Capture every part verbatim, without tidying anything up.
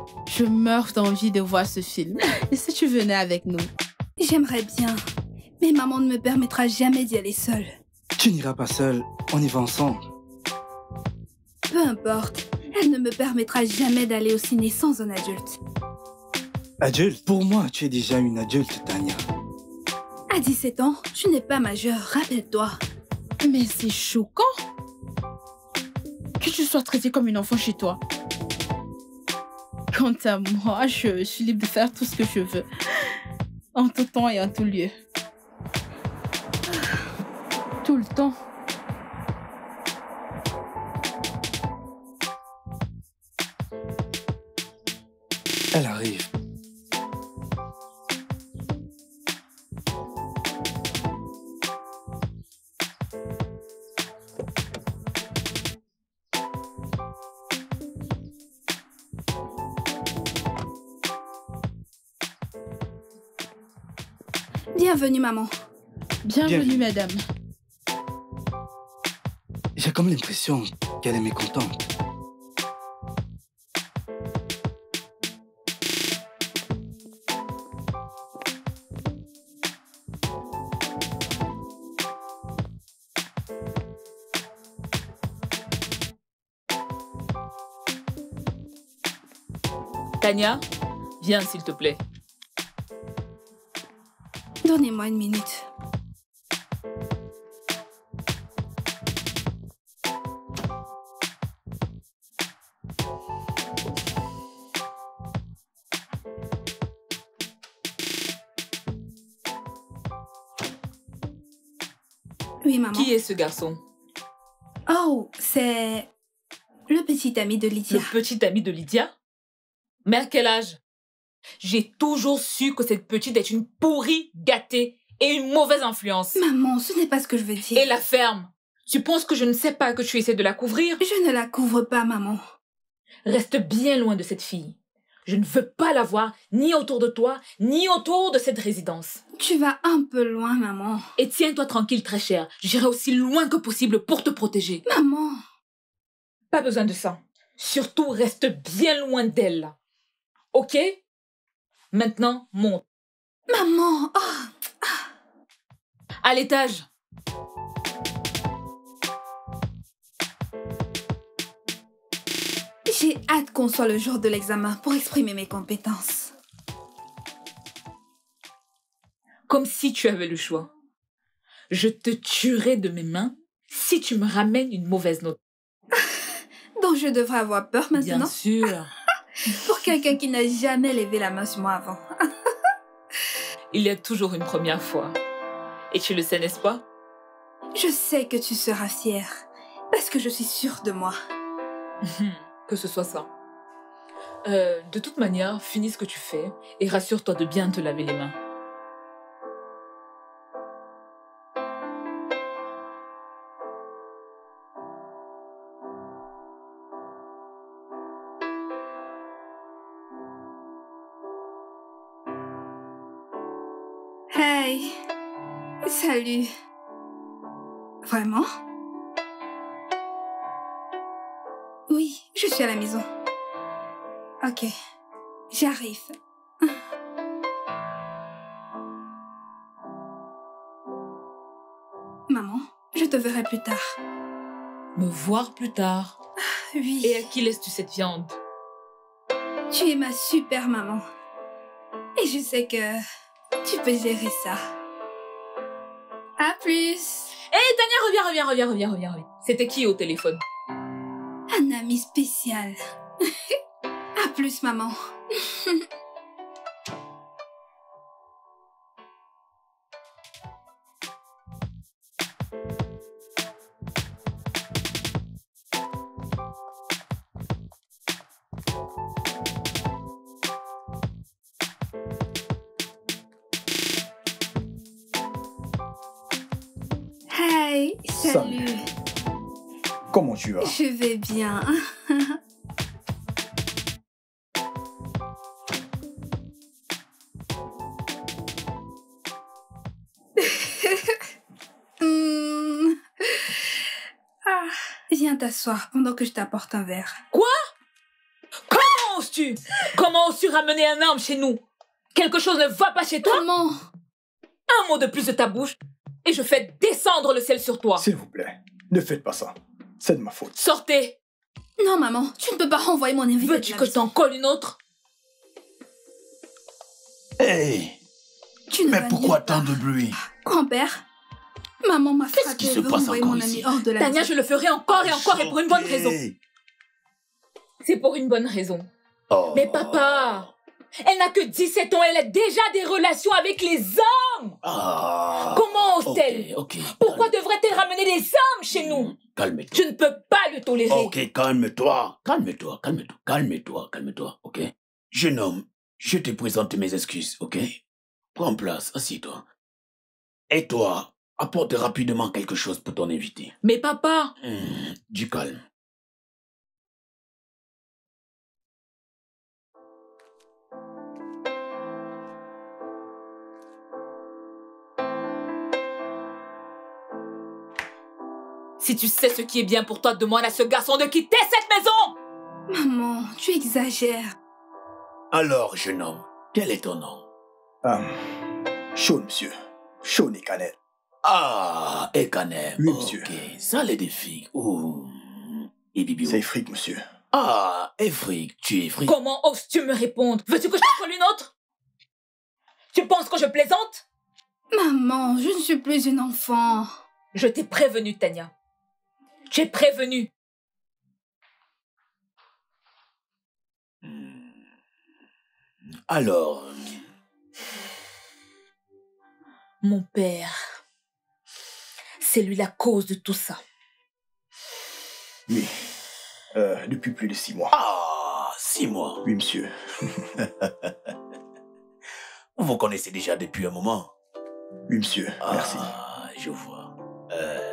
Je meurs d'envie de voir ce film. Et si tu venais avec nous? J'aimerais bien, mais maman ne me permettra jamais d'y aller seule. Tu n'iras pas seule, on y va ensemble. Peu importe, elle ne me permettra jamais d'aller au ciné sans un adulte. Adulte? Pour moi, tu es déjà une adulte, Tania. À dix-sept ans, tu n'es pas majeure, rappelle-toi. Mais c'est choquant que tu sois traitée comme une enfant chez toi. Quant à moi, je suis libre de faire tout ce que je veux. En tout temps et en tout lieu. Tout le temps. Elle arrive. Bienvenue, maman. Bienvenue, Bienvenue. madame. J'ai comme l'impression qu'elle est mécontente. Tania, viens s'il te plaît. Donnez-moi une minute. Oui, maman. Qui est ce garçon? Oh, c'est le petit ami de Lydia. Le petit ami de Lydia? Mais à quel âge? J'ai toujours su que cette petite est une pourrie gâtée et une mauvaise influence. Maman, ce n'est pas ce que je veux dire. Et la ferme? Tu penses que je ne sais pas que tu essaies de la couvrir? Je ne la couvre pas, maman. Reste bien loin de cette fille. Je ne veux pas la voir ni autour de toi, ni autour de cette résidence. Tu vas un peu loin, maman. Et tiens-toi tranquille, très chère. J'irai aussi loin que possible pour te protéger. Maman. Pas besoin de ça. Surtout, reste bien loin d'elle. Ok? Maintenant, monte. Maman. Oh. À l'étage. J'ai hâte qu'on soit le jour de l'examen pour exprimer mes compétences. Comme si tu avais le choix. Je te tuerai de mes mains si tu me ramènes une mauvaise note. Donc je devrais avoir peur maintenant? Bien sûr. Pour quelqu'un qui n'a jamais levé la main sur moi avant. Il y a toujours une première fois. Et tu le sais, n'est-ce pas? Je sais que tu seras fière. Parce que je suis sûre de moi. Que ce soit ça. Euh, de toute manière, finis ce que tu fais et rassure-toi de bien te laver les mains. Hey. Salut. Vraiment? Oui, je suis à la maison. Ok, j'arrive. Maman, je te verrai plus tard. Me voir plus tard. Oui. Et à qui laisses-tu cette viande? Tu es ma super maman. Et je sais que tu peux gérer ça. À plus. Hé, hey, Tania, reviens, reviens, reviens, reviens, reviens, reviens. C'était qui au téléphone? Un ami spécial. À plus, maman. Hey, salut. Salut. Comment tu vas? Je vais bien. Hmm. Ah, viens t'asseoir pendant que je t'apporte un verre. Quoi? Comment oses-tu? Comment oses-tu ramener un homme chez nous? Quelque chose ne va pas chez toi? Maman! Un mot de plus de ta bouche et je fais descendre le ciel sur toi. S'il vous plaît, ne faites pas ça. C'est de ma faute. Sortez. Non, maman, tu ne peux pas renvoyer mon invité. Veux-tu que je t'en colle une autre? Hey! Tu ne Mais vas pourquoi nulle tant part. de bruit? Grand-père, maman m'a Qu'est-ce frappé. qui se Elle veut passe renvoyer encore mon ami ici? hors de la Tania, maison. je le ferai encore et encore et pour une bonne raison. C'est pour une bonne raison. Oh. Mais papa, elle n'a que dix-sept ans, elle a déjà des relations avec les hommes. Ah. Comment ose-t-elle? Ok, ok. Pourquoi devrait-elle ramener les hommes chez nous? Calme-toi. Je ne peux pas le tolérer. Ok, calme-toi. Calme-toi, calme-toi, calme-toi, calme-toi, ok? Jeune homme, je te présente mes excuses, ok? Prends place, assieds-toi. Et toi, apporte rapidement quelque chose pour ton invité. Mais papa, Hmm, du calme. si tu sais ce qui est bien pour toi, demande à ce garçon de quitter cette maison. Maman, tu exagères. Alors, jeune homme, quel est ton nom? Ah, Sean, monsieur. Sean et Cannelle. Ah, Ekanem. Oui, monsieur. Ok, ça les défis. Ouh. Et Bibi. C'est fric, monsieur. Ah, Efric, tu es fric. Comment oses-tu me répondre? Veux-tu que je t'en colle une autre? Tu penses que je plaisante? Maman, je ne suis plus une enfant. Je t'ai prévenu, Tania. J'ai prévenu. Alors, Mon père, c'est lui la cause de tout ça. Oui. Euh, depuis plus de six mois. ah, six mois. Oui, monsieur. Vous vous connaissez déjà depuis un moment. Oui, monsieur. Merci. Ah, je vois. Euh...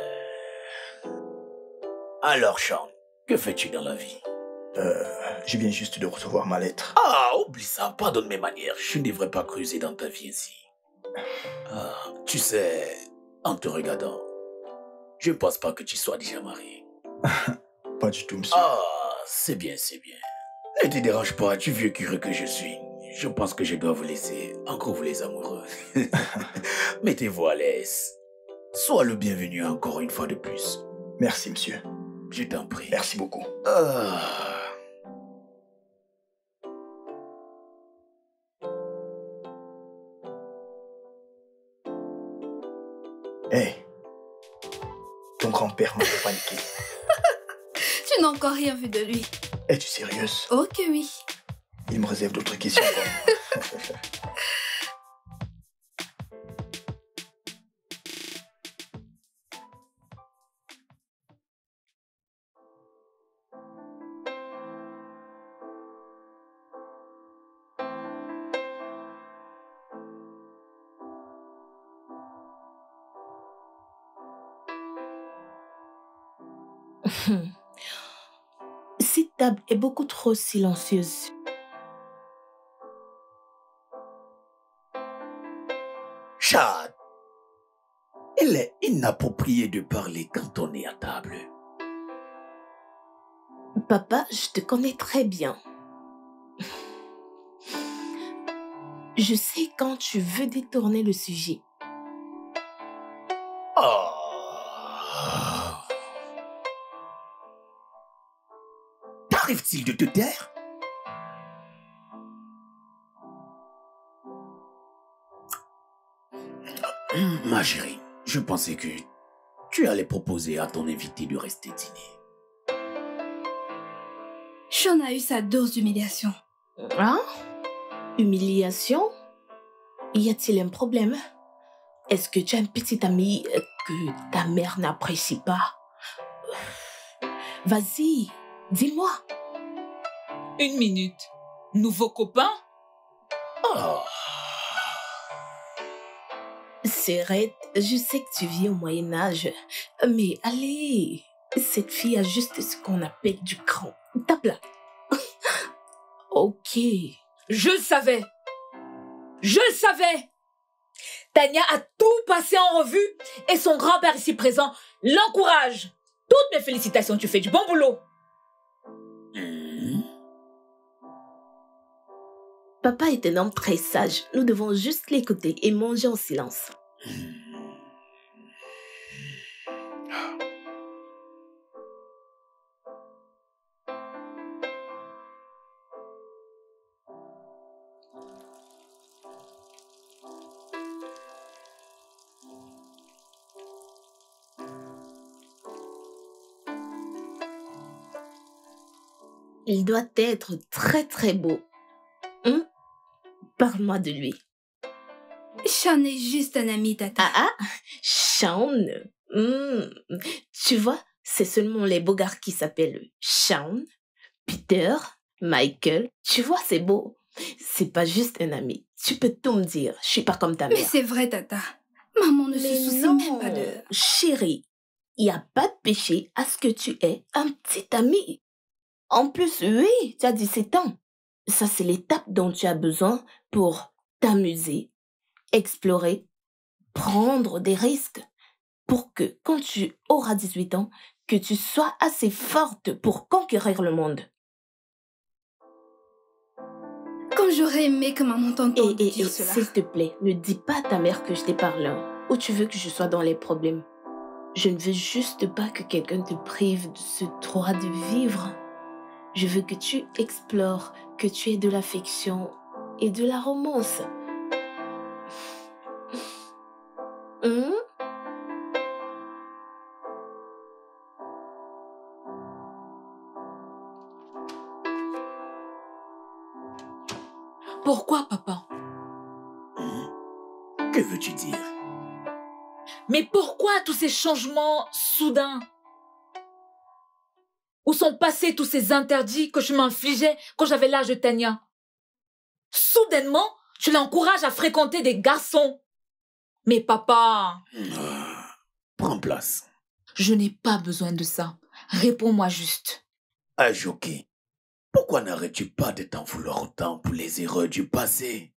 Alors, Sean, que fais-tu dans la vie? Euh, je viens juste de recevoir ma lettre. Ah, oublie ça, pardonne mes manières. Je ne devrais pas creuser dans ta vie ainsi. Ah, tu sais, en te regardant, je ne pense pas que tu sois déjà marié. Pas du tout, monsieur. Ah, c'est bien, c'est bien. Ne te dérange pas, du vieux curé que je suis. Je pense que je dois vous laisser. Encore vous les amoureux. Mettez-vous à l'aise. Sois le bienvenu encore une fois de plus. Merci, monsieur. Je t'en prie. Merci beaucoup. Ah. Hé. Hey. Ton grand-père m'a fait paniquer. Tu n'as encore rien vu de lui. Es-tu sérieuse? Oh que oui. Il me réserve d'autres questions. Cette table est beaucoup trop silencieuse. Chad, il est inapproprié de parler quand on est à table. Papa, je te connais très bien. Je sais quand tu veux détourner le sujet. Oh. T'arrive-t-il de te taire? Ma chérie, je pensais que tu allais proposer à ton invité de rester dîner. Sean a eu sa dose d'humiliation. Hein? Humiliation? Y a-t-il un problème? Est-ce que tu as un petit ami que ta mère n'apprécie pas? Vas-y, dis-moi. Une minute. Nouveau copain? Oh. Cérette, je sais que tu vis au Moyen-Âge, mais allez, cette fille a juste ce qu'on appelle du cran. Tape là. Ok. Je le savais. Je le savais. Tania a tout passé en revue et son grand-père ici présent l'encourage. Toutes mes félicitations, tu fais du bon boulot. Mmh. Papa est un homme très sage. Nous devons juste l'écouter et manger en silence. Il doit être très très beau. Hum? Parle-moi de lui. Sean est juste un ami, tata. Ah ah, Sean. Hum. Tu vois, c'est seulement les beaux gars qui s'appellent Sean, Peter, Michael. Tu vois, c'est beau. C'est pas juste un ami. Tu peux tout me dire. Je suis pas comme ta mère. Mais c'est vrai, tata. Maman ne se Mais soucie non, même pas de... chérie, il n'y a pas de péché à ce que tu aies un petit ami. En plus, oui, tu as dix-sept ans. Ça, c'est l'étape dont tu as besoin pour t'amuser, explorer, prendre des risques. Pour que, quand tu auras dix-huit ans, que tu sois assez forte pour conquérir le monde. Comme j'aurais aimé que maman t'entende Et, et, dire et cela. s'il te plaît, ne dis pas à ta mère que je t'ai parlé. Ou tu veux que je sois dans les problèmes. Je ne veux juste pas que quelqu'un te prive de ce droit de vivre. Je veux que tu explores, que tu aies de l'affection et de la romance. Hum? Pourquoi, papa? Que veux-tu dire? Mais pourquoi tous ces changements soudains? Où sont passés tous ces interdits que je m'infligeais quand j'avais l'âge de Tania? Soudainement, tu l'encourages à fréquenter des garçons. Mais papa... Ah, prends place. Je n'ai pas besoin de ça. Réponds-moi juste. Ajoki, pourquoi n'arrêtes-tu pas de t'en vouloir autant pour les erreurs du passé?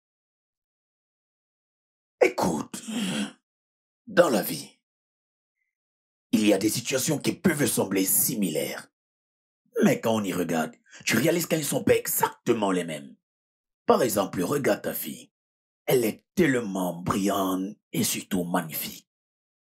Écoute, dans la vie, il y a des situations qui peuvent sembler similaires. Mais quand on y regarde, tu réalises qu'elles ne sont pas exactement les mêmes. Par exemple, regarde ta fille. Elle est tellement brillante et surtout magnifique.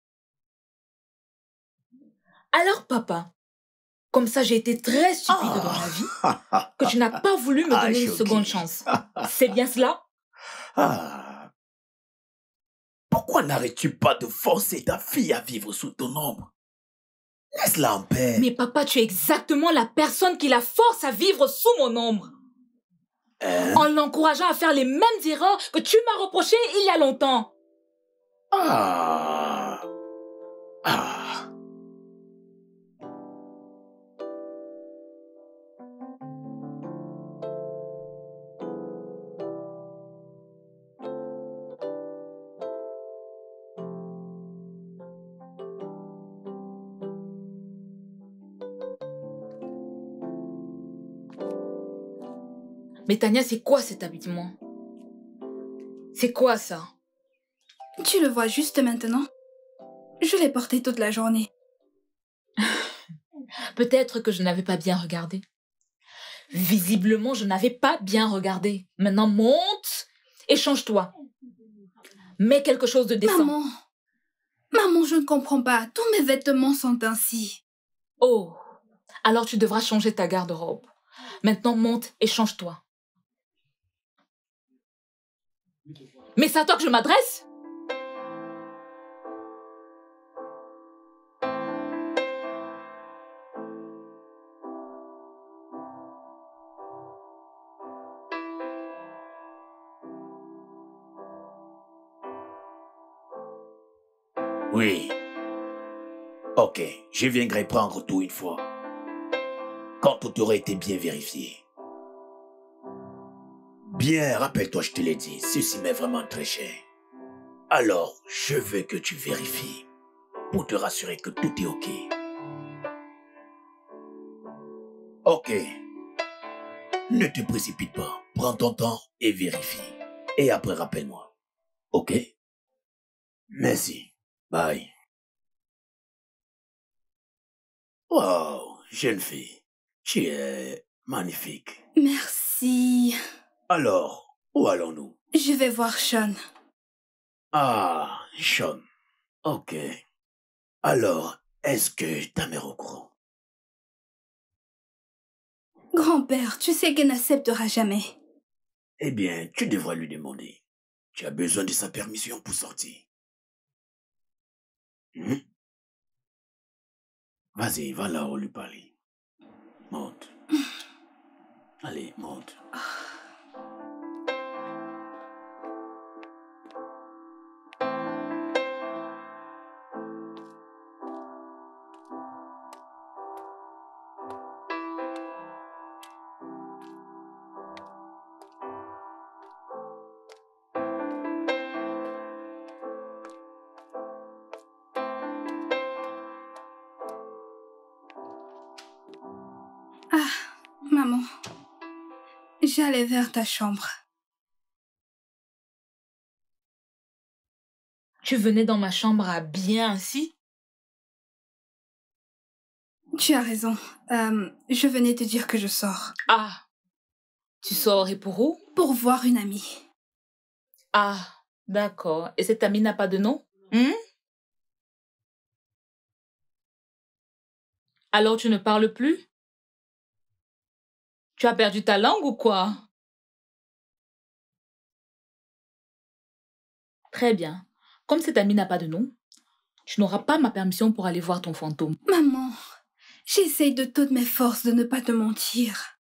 Alors, papa, comme ça j'ai été très stupide dans la vie, que tu n'as pas voulu me Ah, donner une choqué. seconde chance. C'est bien cela? Ah. Pourquoi n'arrêtes-tu pas de forcer ta fille à vivre sous ton ombre? Laisse-la en paix. Mais papa, tu es exactement la personne qui la force à vivre sous mon ombre. Hein? En l'encourageant à faire les mêmes erreurs que tu m'as reprochées il y a longtemps. Ah. Ah. Mais Tania, c'est quoi cet habillement? C'est quoi ça? Tu le vois juste maintenant? Je l'ai porté toute la journée. Peut-être que je n'avais pas bien regardé. Visiblement, je n'avais pas bien regardé. Maintenant, monte et change-toi. Mets quelque chose de décent. Maman, maman, je ne comprends pas. Tous mes vêtements sont ainsi. Oh, alors tu devras changer ta garde-robe. Maintenant, monte et change-toi. Mais c'est à toi que je m'adresse? Oui. Ok, je viendrai prendre tout une fois. Quand tout aura été bien vérifié. Bien, rappelle-toi, je te l'ai dit, ceci m'est vraiment très cher. Alors, je veux que tu vérifies pour te rassurer que tout est ok. Ok. Ne te précipite pas. Prends ton temps et vérifie. Et après, rappelle-moi. Ok? Merci. Bye. Wow, jeune fille. Tu es magnifique. Merci. Alors, Où allons-nous? Je vais voir Sean. Ah, Sean. Ok. Alors, est-ce que ta mère est au courant? Grand-père, tu sais qu'elle n'acceptera jamais. Eh bien, tu devrais lui demander. Tu as besoin de sa permission pour sortir. Hmm? Vas-y, va là-haut lui parler. Monte. Allez, monte. Ah, maman. J'allais vers ta chambre. Tu venais dans ma chambre à bien ainsi? Tu as raison. Euh, je venais te dire que je sors. Ah, tu sors et pour où? Pour voir une amie. Ah, d'accord. Et cette amie n'a pas de nom? Hmm? Alors tu ne parles plus? Tu as perdu ta langue ou quoi? Très bien. Comme cette amie n'a pas de nom, tu n'auras pas ma permission pour aller voir ton fantôme. Maman, j'essaye de toutes mes forces de ne pas te mentir.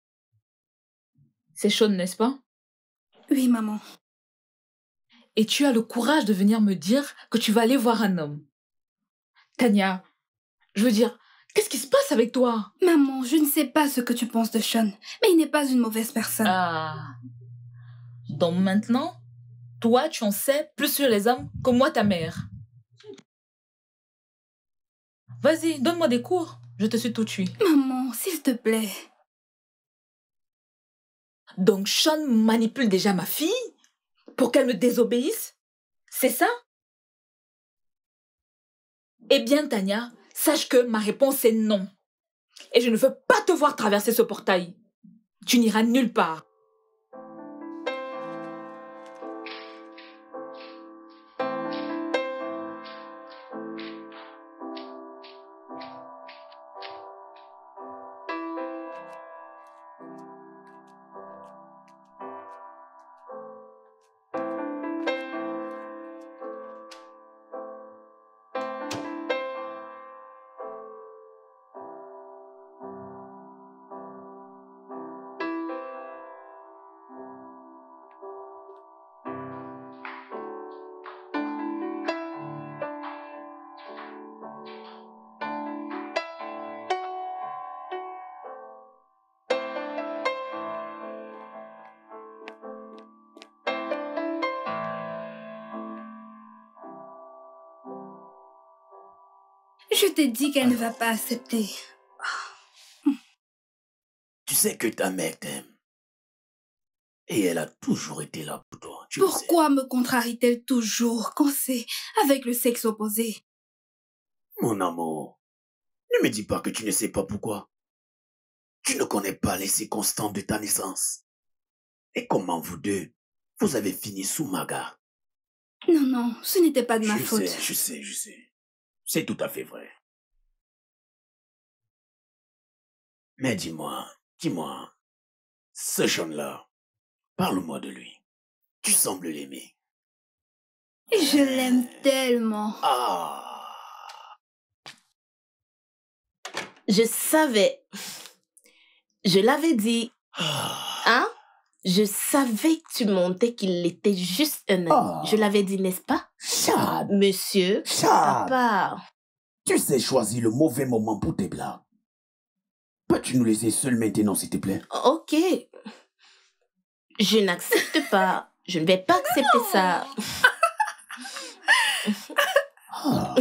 C'est Sean, n'est-ce pas? Oui, maman. Et tu as le courage de venir me dire que tu vas aller voir un homme. Tania, je veux dire, qu'est-ce qui se passe avec toi? Maman, je ne sais pas ce que tu penses de Sean, mais il n'est pas une mauvaise personne. Ah. Donc maintenant, toi, tu en sais plus sur les hommes que moi, ta mère. Vas-y, donne-moi des cours. Je te suis tout de suite. Maman, s'il te plaît. Donc Sean manipule déjà ma fille pour qu'elle me désobéisse? C'est ça? Eh bien, Tania, sache que ma réponse est non. Et je ne veux pas te voir traverser ce portail. Tu n'iras nulle part. Je t'ai dit qu'elle ne va pas accepter. Tu sais que ta mère t'aime. Et elle a toujours été là pour toi. Tu Pourquoi me contrarie-t-elle toujours quand c'est avec le sexe opposé? Mon amour, ne me dis pas que tu ne sais pas pourquoi. Tu ne connais pas les circonstances de ta naissance. Et comment vous deux, vous avez fini sous ma garde. Non, non, ce n'était pas de ma je faute. sais, je sais, je sais. C'est tout à fait vrai. Mais dis-moi, dis-moi, ce jeune-là, parle-moi de lui. Tu sembles l'aimer. Je l'aime tellement. Ah. Je savais. Je l'avais dit. Ah. Hein? Je savais que tu montais qu'il était juste un ami. Ah. Je l'avais dit, n'est-ce pas? Chad. Monsieur. Chad. Papa. Tu sais choisir le mauvais moment pour tes blagues. Peux-tu nous laisser seuls maintenant, s'il te plaît? Ok. Je n'accepte pas. Je ne vais pas accepter ça. Ah.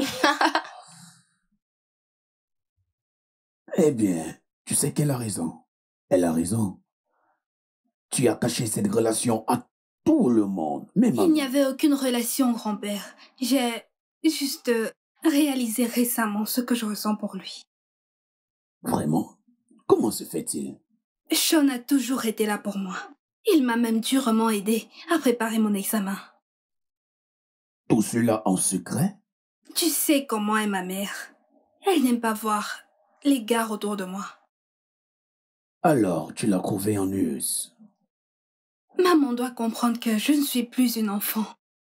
Eh bien, tu sais qu'elle a raison. Elle a raison. Tu as caché cette relation à tout le monde, même à Il n'y nous. avait aucune relation, grand-père. J'ai juste euh, réalisé récemment ce que je ressens pour lui. Vraiment? Comment se fait-il? Sean a toujours été là pour moi. Il m'a même durement aidé à préparer mon examen. Tout cela en secret? Tu sais comment est ma mère. Elle n'aime pas voir les gars autour de moi. Alors, tu l'as trouvé ennuyeuse. Maman doit comprendre que je ne suis plus une enfant.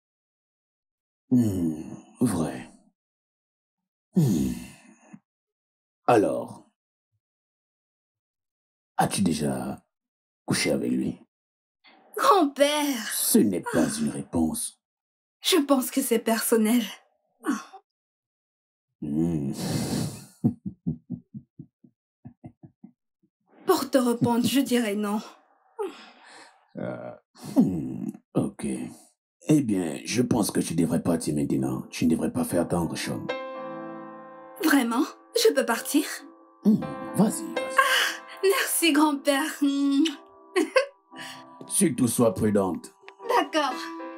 Hmm, vrai. Hmm. Alors, as-tu déjà couché avec lui? Grand-père! Ce n'est pas une réponse. Je pense que c'est personnel. Hmm. Pour te répondre, je dirais non. Euh, hmm, ok. Eh bien, je pense que tu devrais partir maintenant. Tu ne devrais pas faire attendre, Sean. Vraiment? Je peux partir? Hmm, vas-y, vas-y. Ah, merci, grand-père. Hmm. Surtout sois prudente. D'accord.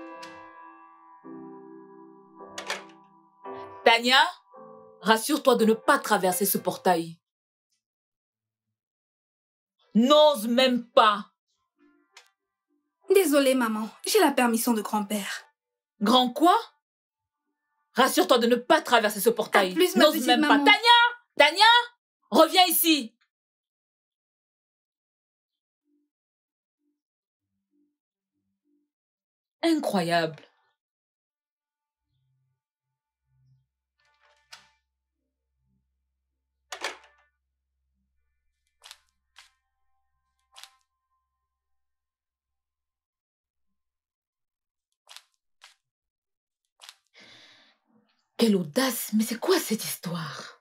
Tania, rassure-toi de ne pas traverser ce portail. N'ose même pas. Désolée, maman. J'ai la permission de grand-père. Grand quoi? Rassure-toi de ne pas traverser ce portail. À plus, ma N'ose petite même maman. pas. Tania! Tania! Reviens ici. Incroyable. Quelle audace, mais c'est quoi cette histoire?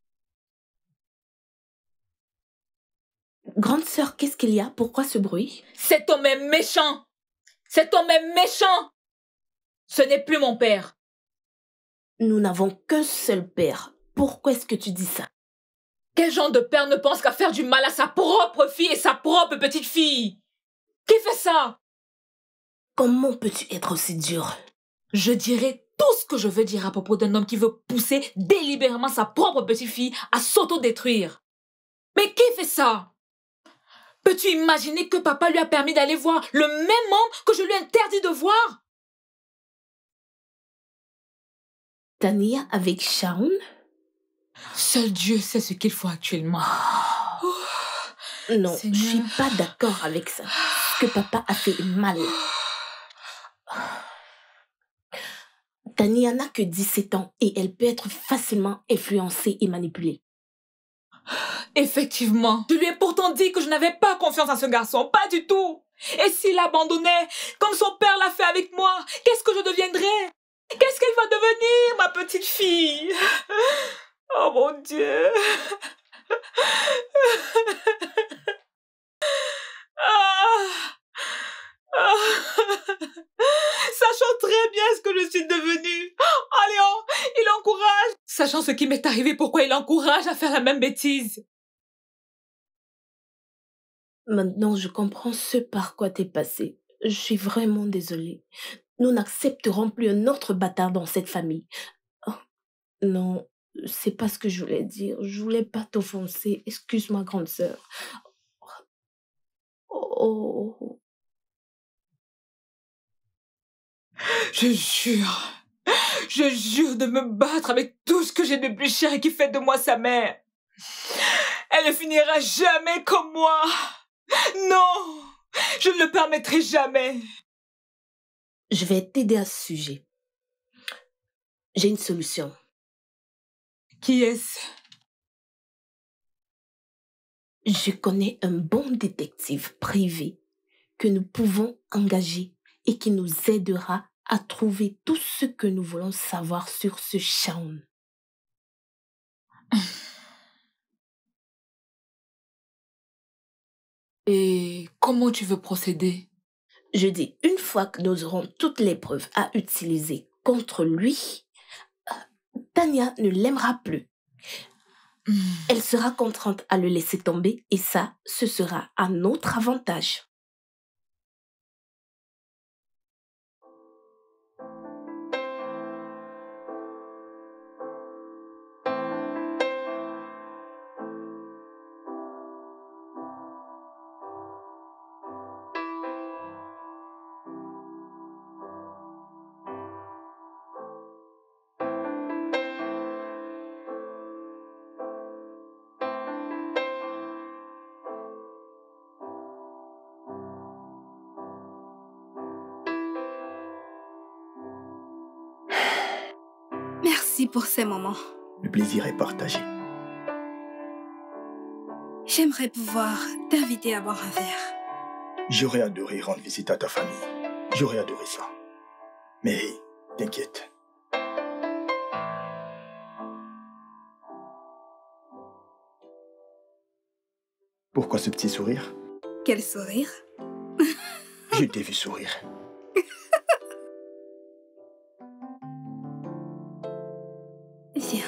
Grande sœur, qu'est-ce qu'il y a? Pourquoi ce bruit? Cet homme est méchant. Cet homme est méchant. Ce n'est plus mon père. Nous n'avons qu'un seul père. Pourquoi est-ce que tu dis ça? Quel genre de père ne pense qu'à faire du mal à sa propre fille et sa propre petite fille? Qui fait ça? Comment peux-tu être aussi dur? Je dirai tout ce que je veux dire à propos d'un homme qui veut pousser délibérément sa propre petite fille à s'autodétruire. Mais qui fait ça? Peux-tu imaginer que papa lui a permis d'aller voir le même homme que je lui ai interdit de voir? Tania avec Shaun? Seul Dieu sait ce qu'il faut actuellement. Non, Seigneur. je suis pas d'accord avec ça. Ce que papa a fait est mal. Tania n'a que dix-sept ans et elle peut être facilement influencée et manipulée. Effectivement, je lui ai pourtant dit que je n'avais pas confiance en ce garçon, pas du tout. Et s'il l'abandonnait, comme son père l'a fait avec moi, qu'est-ce que je deviendrais? Qu'est-ce qu'elle va devenir, ma petite fille? Oh mon Dieu. Ah. Ah. Sachant très bien ce que je suis devenue. Oh Léon, il encourage. Sachant ce qui m'est arrivé, pourquoi il encourage à faire la même bêtise? Maintenant, je comprends ce par quoi t'es passé. Je suis vraiment désolée. Nous n'accepterons plus un autre bâtard dans cette famille. Oh, non, c'est pas ce que je voulais dire. Je voulais pas t'offenser. Excuse-moi, grande sœur. Oh, oh. Je jure, je jure de me battre avec tout ce que j'ai de plus cher et qui fait de moi sa mère. Elle ne finira jamais comme moi. Non, je ne le permettrai jamais. Je vais t'aider à ce sujet. J'ai une solution. Qui est-ce? Je connais un bon détective privé que nous pouvons engager et qui nous aidera à trouver tout ce que nous voulons savoir sur ce Shaun. Et comment tu veux procéder? Je dis, une fois que nous aurons toutes les preuves à utiliser contre lui, Tania ne l'aimera plus. Mm. Elle sera contrainte à le laisser tomber et ça, ce sera à notre avantage. Merci pour ces moments. Le plaisir est partagé. J'aimerais pouvoir t'inviter à boire un verre. J'aurais adoré rendre visite à ta famille. J'aurais adoré ça. Mais t'inquiète. Pourquoi ce petit sourire? Quel sourire? Je t'ai vu sourire. Viens.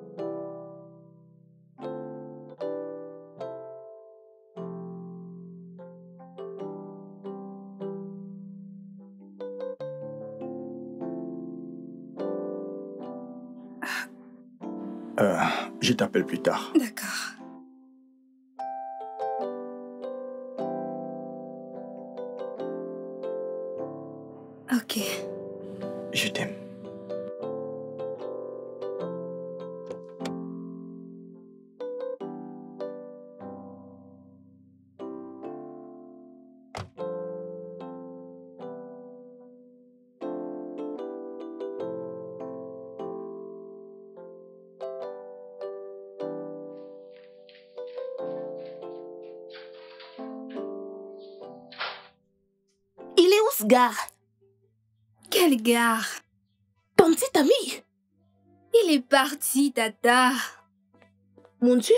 Euh, je t'appelle plus tard. D'accord. Ok. Je t'aime. Il est où ce gars? Quelle gare? Ton petit ami? Il est parti, Tata. Mon Dieu.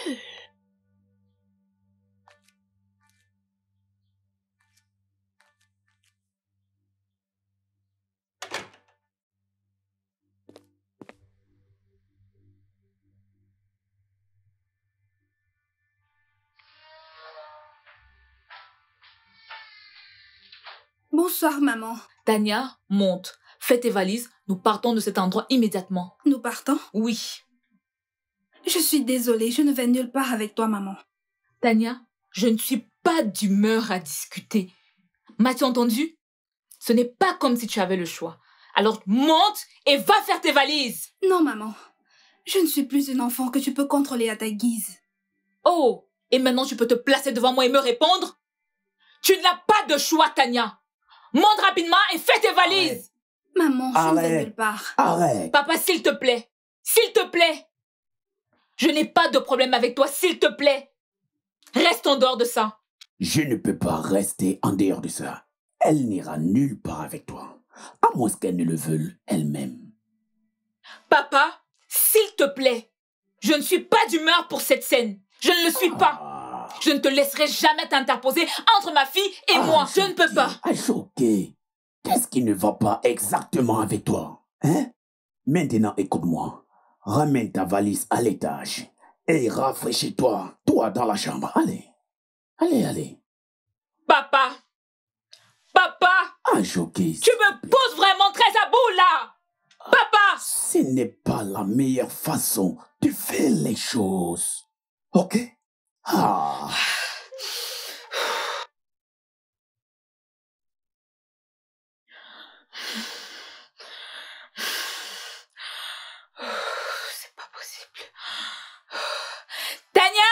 Bonsoir, maman. Tania, monte. Fais tes valises. Nous partons de cet endroit immédiatement. Nous partons? Oui. Je suis désolée, je ne vais nulle part avec toi, maman. Tania, je ne suis pas d'humeur à discuter. M'as-tu entendu? Ce n'est pas comme si tu avais le choix. Alors monte et va faire tes valises. Non, maman. Je ne suis plus une enfant que tu peux contrôler à ta guise. Oh, et maintenant tu peux te placer devant moi et me répondre? Tu n'as pas de choix, Tania. Monte rapidement et fais tes valises. Maman, je ne vais Arrête. nulle part. Arrête. Papa, s'il te plaît. S'il te plaît. Je n'ai pas de problème avec toi, s'il te plaît. Reste en dehors de ça. Je ne peux pas rester en dehors de ça. Elle n'ira nulle part avec toi. À moins qu'elle ne le veuille elle-même. Papa, s'il te plaît. Je ne suis pas d'humeur pour cette scène. Je ne le suis pas. Ah. Je ne te laisserai jamais t'interposer entre ma fille et moi. Je ne peux pas. Ah, choqué. Qu'est-ce qui ne va pas exactement avec toi? Hein? Maintenant, écoute-moi. Ramène ta valise à l'étage et rafraîchis-toi, toi, dans la chambre. Allez. Allez, allez. Papa. Papa. Ah, choqué. Tu me pousses vraiment très à bout, là. Papa. Ce n'est pas la meilleure façon de faire les choses. Ok? Ah. C'est pas possible. Tania!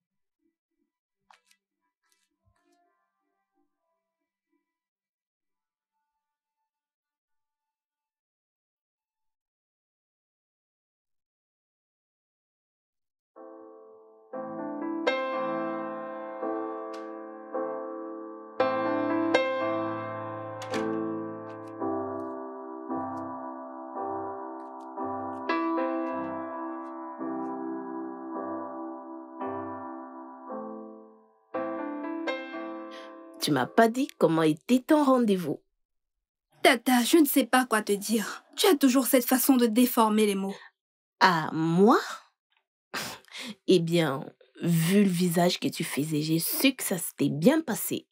Tu m'as pas dit comment était ton rendez-vous. Tata, je ne sais pas quoi te dire. Tu as toujours cette façon de déformer les mots. Ah, moi? Eh bien, vu le visage que tu faisais, j'ai su que ça s'était bien passé.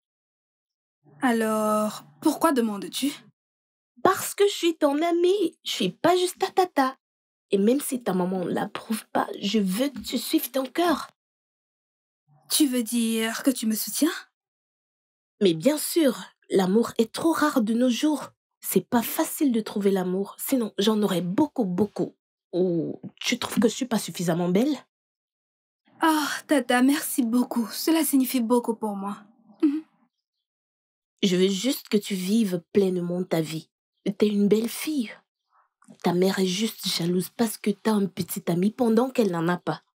Alors, pourquoi demandes-tu? Parce que je suis ton amie, je suis pas juste ta tata. Et même si ta maman ne l'approuve pas, je veux que tu suives ton cœur. Tu veux dire que tu me soutiens? Mais bien sûr, l'amour est trop rare de nos jours. C'est pas facile de trouver l'amour, sinon j'en aurais beaucoup, beaucoup. Ou tu trouves que je suis pas suffisamment belle? Ah, Tata, merci beaucoup. Cela signifie beaucoup pour moi. Mhm. Je veux juste que tu vives pleinement ta vie. T'es une belle fille. Ta mère est juste jalouse parce que t'as un petit ami pendant qu'elle n'en a pas.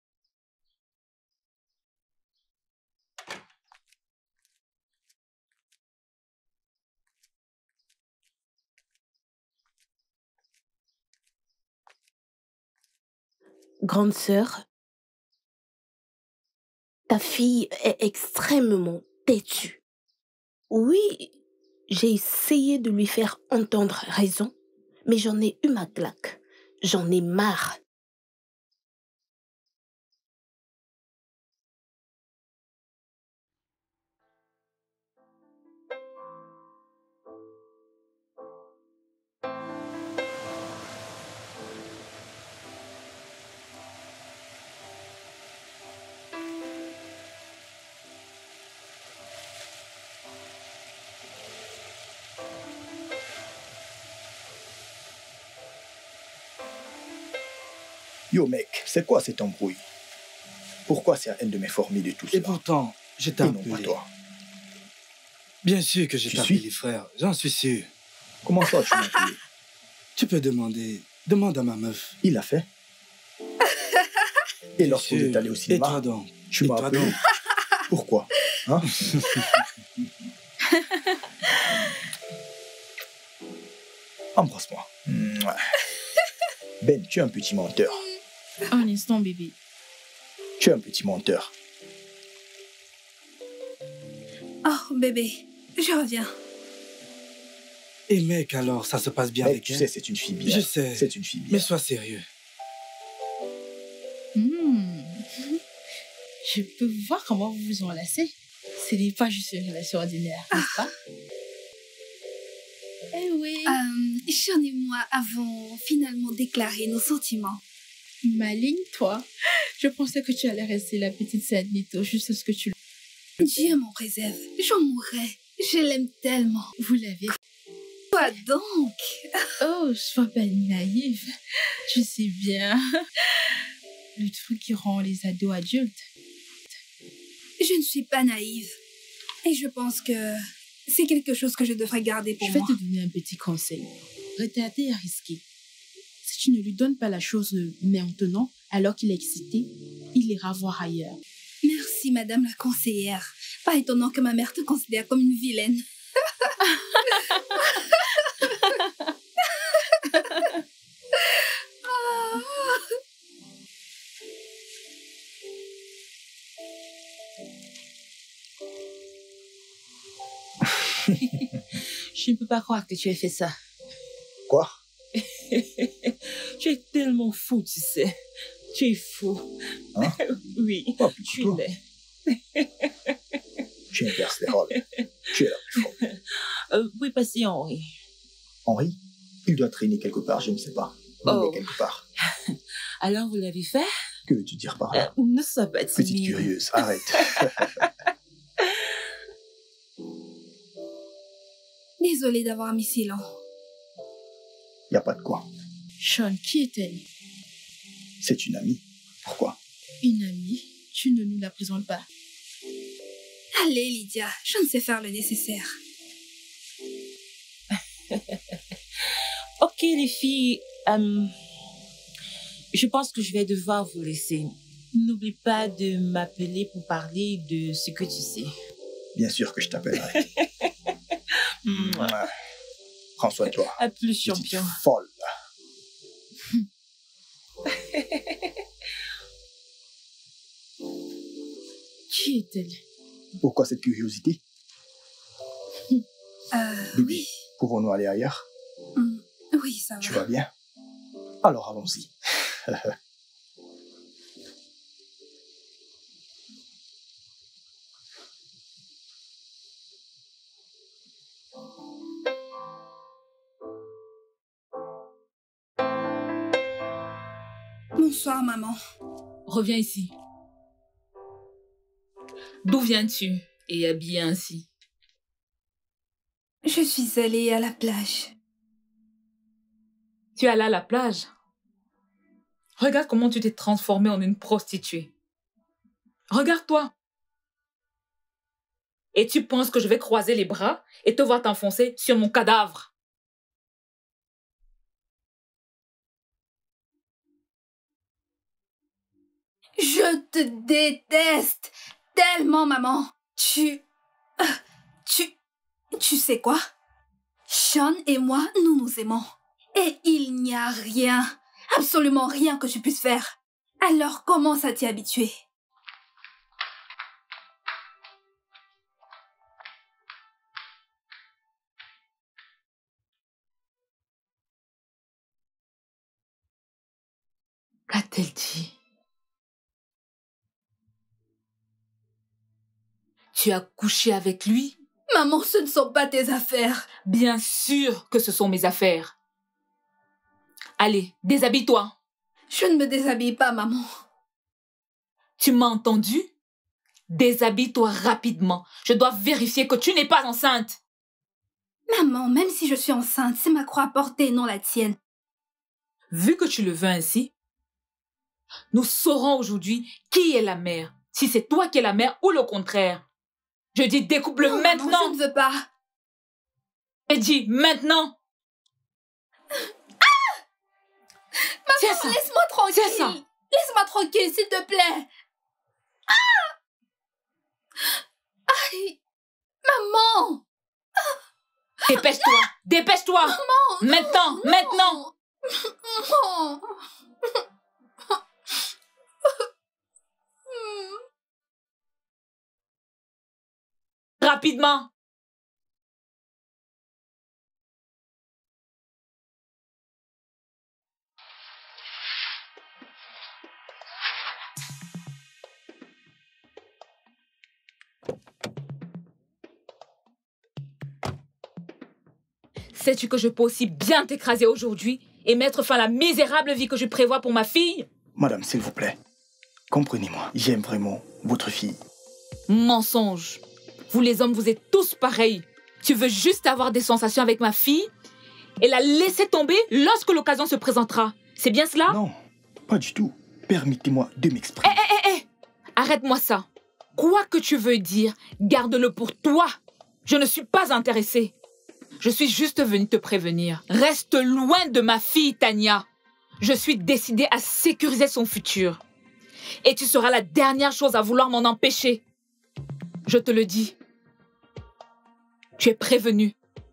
Grande sœur, ta fille est extrêmement têtue. Oui, j'ai essayé de lui faire entendre raison, mais j'en ai eu ma claque. J'en ai marre. Yo mec, c'est quoi cette embrouille? Pourquoi c'est à haine de m'informer de tout Et cela? pourtant, je t'ai Et non pas appelé. toi. Bien sûr que je Tu t'ai suis appelé, frère. J'en suis sûr. Comment ça tu m'as appelé? Tu peux demander. Demande à ma meuf. Il l'a fait. Et lorsqu'on Sûr. est allé au Et cinéma, toi donc? tu Et m'as toi appelé. donc? Pourquoi? Hein? Embrasse-moi. Mouah. Ben, tu es un petit menteur. Un instant, bébé. Tu es un petit menteur. Oh, bébé, je reviens. Et mec, alors, ça se passe bien Mec, avec tu elle? sais, c'est une fille bien. Je sais. C'est une fille bien. Mais sois sérieux. Hmm. Je peux voir comment vous vous enlacez. Ce n'est pas juste une relation ordinaire, n'est-ce pas? Eh oui. Euh, Sean et moi avons finalement déclaré nos sentiments. Maligne, toi. Je pensais que tu allais rester la petite Sainte Nito juste ce que tu... Dieu m'en préserve. J'en mourrais. Je l'aime tellement. Vous l'avez... Quoi donc? Oh, sois pas naïve. Je sais bien. Le truc qui rend les ados adultes. Je ne suis pas naïve. Et je pense que c'est quelque chose que je devrais garder pour Je vais moi. te donner un petit conseil. Retarder est risqué. Si tu ne lui donnes pas la chose maintenant, alors qu'il est excité, il ira voir ailleurs. Merci, madame la conseillère. Pas étonnant que ma mère te considère comme une vilaine. Je ne peux pas croire que tu aies fait ça. Quoi? Tu es tellement fou, tu sais. Tu es fou. Hein? Oui, Oh, plus tu toi. l'es. Tu inverses les rôles. Tu es la plus forte. Euh, oui, passez Henri. Henri, il doit traîner quelque part, je ne sais pas. Il Oh. est quelque part. Alors, vous l'avez fait? Que veux-tu dire par Euh, là? ne sois pas Petite timide. curieuse, arrête. Désolée d'avoir mis si long. Y a pas de quoi. Sean, qui est-elle? C'est une amie. Pourquoi? Une amie? Tu ne nous la présentes pas. Allez, Lydia, je ne sais faire le nécessaire. Ok, les filles. euh, je pense que je vais devoir vous laisser. N'oublie pas de m'appeler pour parler de ce que tu sais. Bien sûr que je t'appellerai. Mouah. Prends soin de toi. À plus, Petite champion. folle. Qui est-elle? Pourquoi cette curiosité? Euh, Bébé, oui. pouvons-nous aller ailleurs? Hmm, oui, ça va. Tu vas bien? Alors allons-y. Bonsoir, maman. Reviens ici. D'où viens-tu et habillé ainsi? Je suis allée à la plage. Tu es allé à la plage? Regarde comment tu t'es transformée en une prostituée. Regarde-toi. Et tu penses que je vais croiser les bras et te voir t'enfoncer sur mon cadavre? Je te déteste tellement, maman. Tu... euh, tu... Tu sais quoi? Sean et moi, nous nous aimons. Et il n'y a rien, absolument rien que tu puisses faire. Alors comment ça t'y habitué? Qu'a-t-elle dit? Tu as couché avec lui? Maman, ce ne sont pas tes affaires. Bien sûr que ce sont mes affaires. Allez, déshabille-toi. Je ne me déshabille pas, maman. Tu m'as entendu? Déshabille-toi rapidement. Je dois vérifier que tu n'es pas enceinte. Maman, même si je suis enceinte, c'est ma croix à porter, non la tienne. Vu que tu le veux ainsi, nous saurons aujourd'hui qui est la mère. Si c'est toi qui es la mère ou le contraire. Je dis découpe-le Non, maintenant. maman, je ne veux pas. Je dis maintenant. Ah! Maman, laisse-moi tranquille. Tiens ça. Laisse-moi tranquille, s'il te plaît. Ah! Aïe! Maman! Dépêche-toi. Dépêche-toi. Maman! Maintenant. Non. Maintenant. Non. Rapidement. Sais-tu que je peux aussi bien t'écraser aujourd'hui et mettre fin à la misérable vie que je prévois pour ma fille? Madame, s'il vous plaît, comprenez-moi. J'aime vraiment votre fille. Mensonge. Vous les hommes, vous êtes tous pareils. Tu veux juste avoir des sensations avec ma fille et la laisser tomber lorsque l'occasion se présentera. C'est bien cela? Non, pas du tout. Permettez-moi de m'exprimer. Hé, hé, hé, hé! Arrête-moi ça. Quoi que tu veux dire, garde-le pour toi. Je ne suis pas intéressée. Je suis juste venue te prévenir. Reste loin de ma fille, Tania. Je suis décidée à sécuriser son futur. Et tu seras la dernière chose à vouloir m'en empêcher. Je te le dis. Tu es prévenue.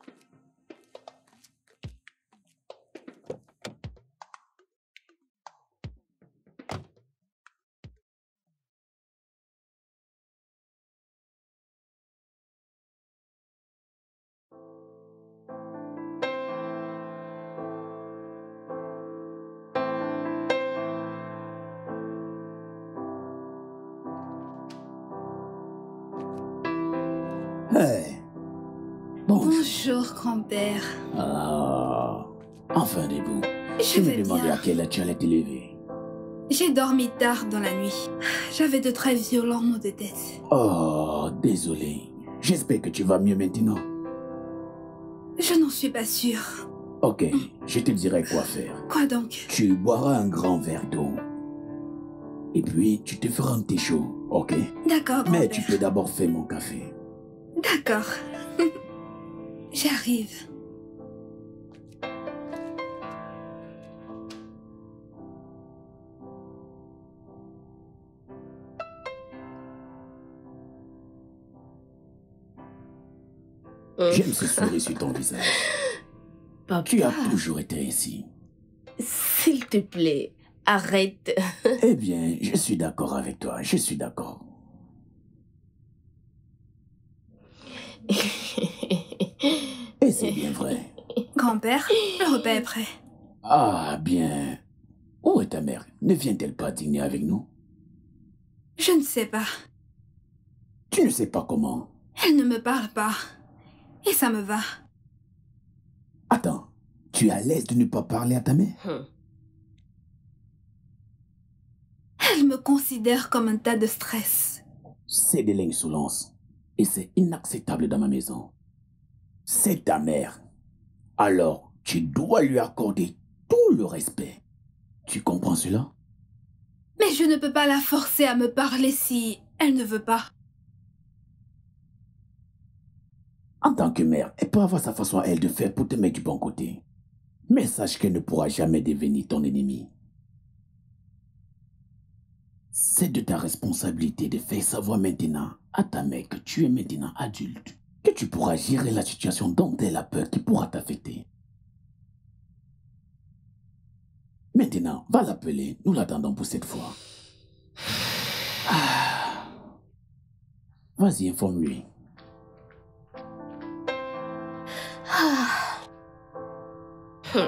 Hey. Bonjour. Bonjour, grand-père. Ah, enfin debout. Je Je me vais demandais bien. à quelle heure tu allais te lever. J'ai dormi tard dans la nuit. J'avais de très violents maux de tête. Oh, désolé. J'espère que tu vas mieux maintenant. Je n'en suis pas sûre. Ok, je te dirai quoi faire. Quoi donc? Tu boiras un grand verre d'eau. Et puis, tu te feras un thé chaud, ok? D'accord, Mais grand-père. tu peux d'abord faire mon café. D'accord. J'arrive. J'aime ce sourire sur ton visage. Papa, Tu as toujours été ainsi. s'il te plaît, arrête. Eh bien, je suis d'accord avec toi, je suis d'accord. Et c'est bien vrai. Grand-père, le repas est prêt. Ah, bien. Où est ta mère? Ne vient-elle pas dîner avec nous? Je ne sais pas. Tu ne sais pas comment. Elle ne me parle pas. Et ça me va. Attends, tu es à l'aise de ne pas parler à ta mère? Hmm. Elle me considère comme un tas de stress. C'est de l'insolence. Et c'est inacceptable dans ma maison. C'est ta mère. Alors, tu dois lui accorder tout le respect. Tu comprends cela? Mais je ne peux pas la forcer à me parler si elle ne veut pas. En tant que mère, elle peut avoir sa façon à elle de faire pour te mettre du bon côté. Mais sache qu'elle ne pourra jamais devenir ton ennemi. C'est de ta responsabilité de faire savoir maintenant à ta mère que tu es maintenant adulte, que tu pourras gérer la situation dont elle a peur qui pourra t'affecter. Maintenant, va l'appeler, nous l'attendons pour cette fois. Ah. Vas-y, informe-lui. Ah. Hum.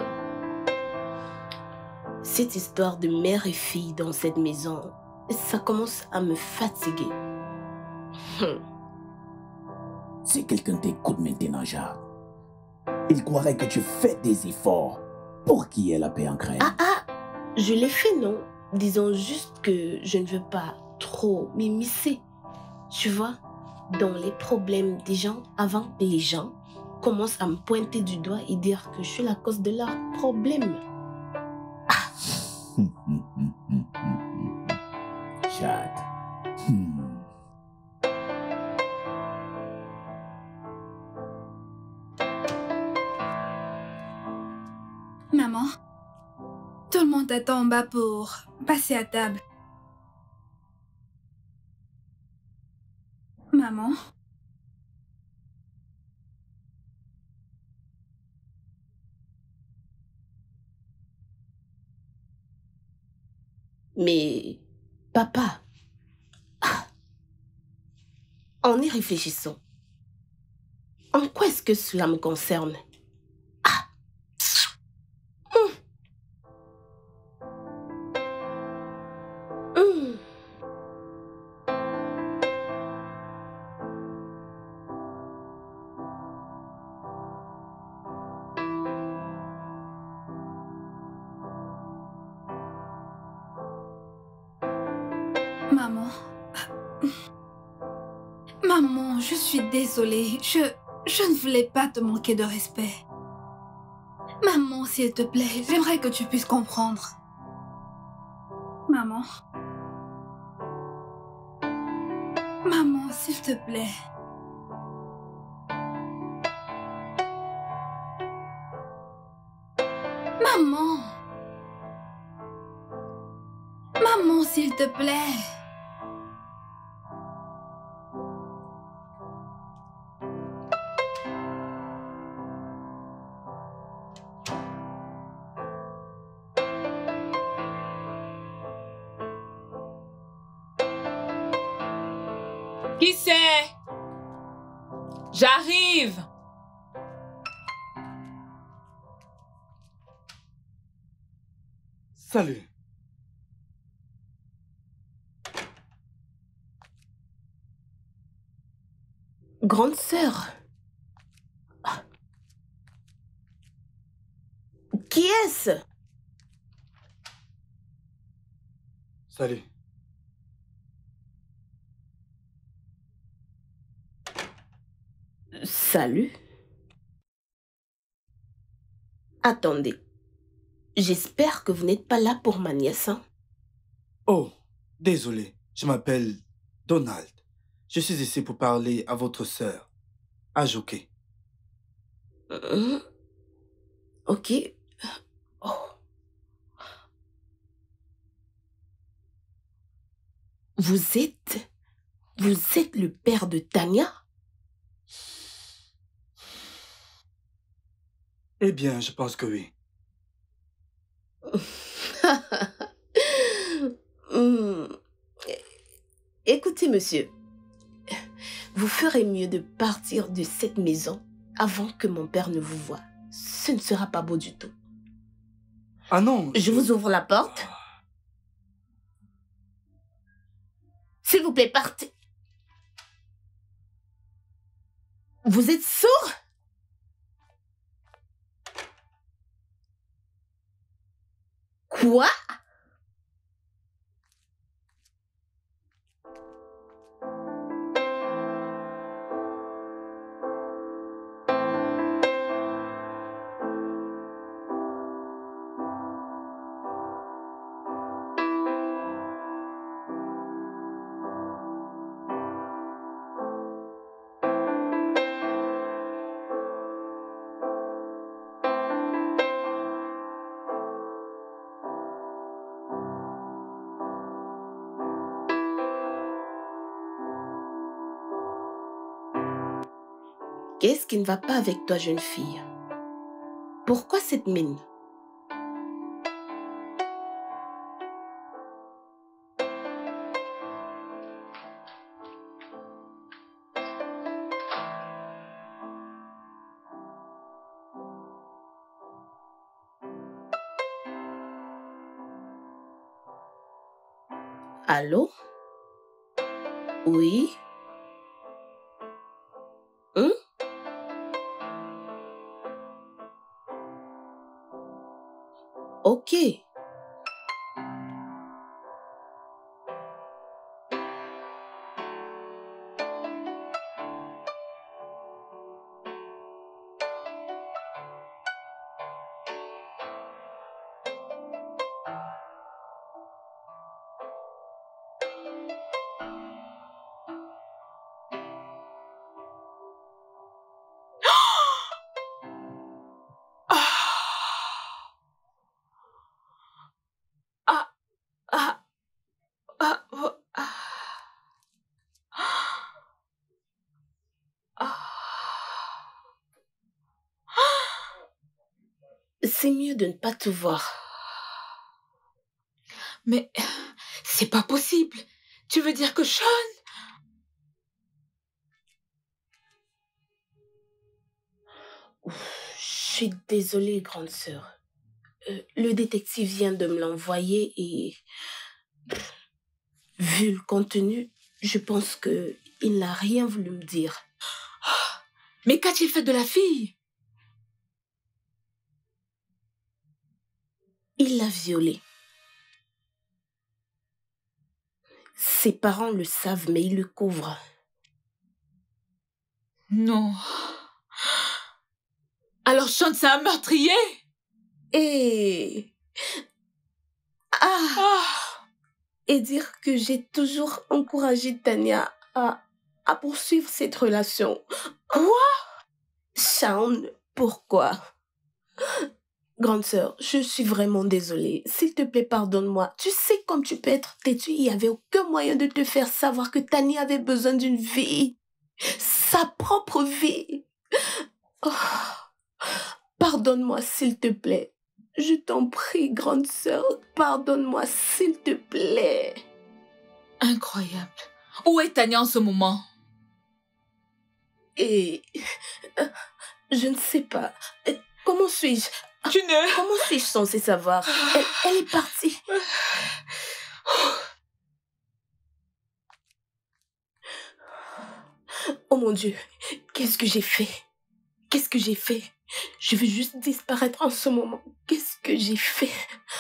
Cette histoire de mère et fille dans cette maison, ça commence à me fatiguer. Hum. Si quelqu'un t'écoute maintenant, Jacques, il croirait que tu fais des efforts pour qu'il y ait la paix en Crène. Ah ah, je l'ai fait, non? Disons juste que je ne veux pas trop m'immiscer. Tu vois, dans les problèmes des gens avant que les gens commencent à me pointer du doigt et dire que je suis la cause de leurs problèmes. Ah. Jade. Hmm. Maman, tout le monde attend en bas pour passer à table. Maman? Mais, papa, ah, en y réfléchissant, en quoi est-ce que cela me concerne? Ah. Hum. Hum. Maman. Maman, je suis désolée. Je, je ne voulais pas te manquer de respect. Maman, s'il te plaît, j'aimerais que tu puisses comprendre. Maman. Maman, s'il te plaît. Maman. Maman, s'il te plaît. Qui c'est? J'arrive. Salut. Grande sœur. Ah. Qui est-ce? Salut. Salut. Attendez. J'espère que vous n'êtes pas là pour ma nièce, hein? Oh, désolé. Je m'appelle Donald. Je suis ici pour parler à votre sœur, Ajoké. Mmh. Ok. Oh. Vous êtes... Vous êtes le père de Tania? Eh bien, je pense que oui. Mmh. Écoutez, monsieur. Vous ferez mieux de partir de cette maison avant que mon père ne vous voie. Ce ne sera pas beau du tout. Ah non. Je vous ouvre la porte. S'il vous plaît, partez. Vous êtes sourd? Quoi? Qu'est-ce qui ne va pas avec toi, jeune fille? Pourquoi cette mine? Allô? Oui? Hein? Ok. Ah, ah, ah, oh, ah, ah. C'est mieux de ne pas te voir. Mais c'est pas possible. Tu veux dire que Sean... Ouf, je suis désolée, grande sœur. Euh, le détective vient de me l'envoyer et... Vu le contenu, je pense que il n'a rien voulu me dire. Mais qu'a-t-il fait de la fille? Il l'a violée. Ses parents le savent, mais ils le couvrent. Non. Alors Sean, c'est un meurtrier? Et... Ah, Ah. et dire que j'ai toujours encouragé Tania à, à poursuivre cette relation. Quoi? Sean, pourquoi? Grande sœur, je suis vraiment désolée. S'il te plaît, pardonne-moi. Tu sais comme tu peux être têtue. Il n'y avait aucun moyen de te faire savoir que Tania avait besoin d'une vie. Sa propre vie. Oh. Pardonne-moi, s'il te plaît. Je t'en prie, grande sœur. Pardonne-moi, s'il te plaît. Incroyable. Où est Tania en ce moment? Et... Je ne sais pas. Comment suis-je... Tu ne... Comment suis-je censée savoir? Elle, elle est partie. Oh mon Dieu, qu'est-ce que j'ai fait? Qu'est-ce que j'ai fait? Je veux juste disparaître en ce moment. Qu'est-ce que j'ai fait?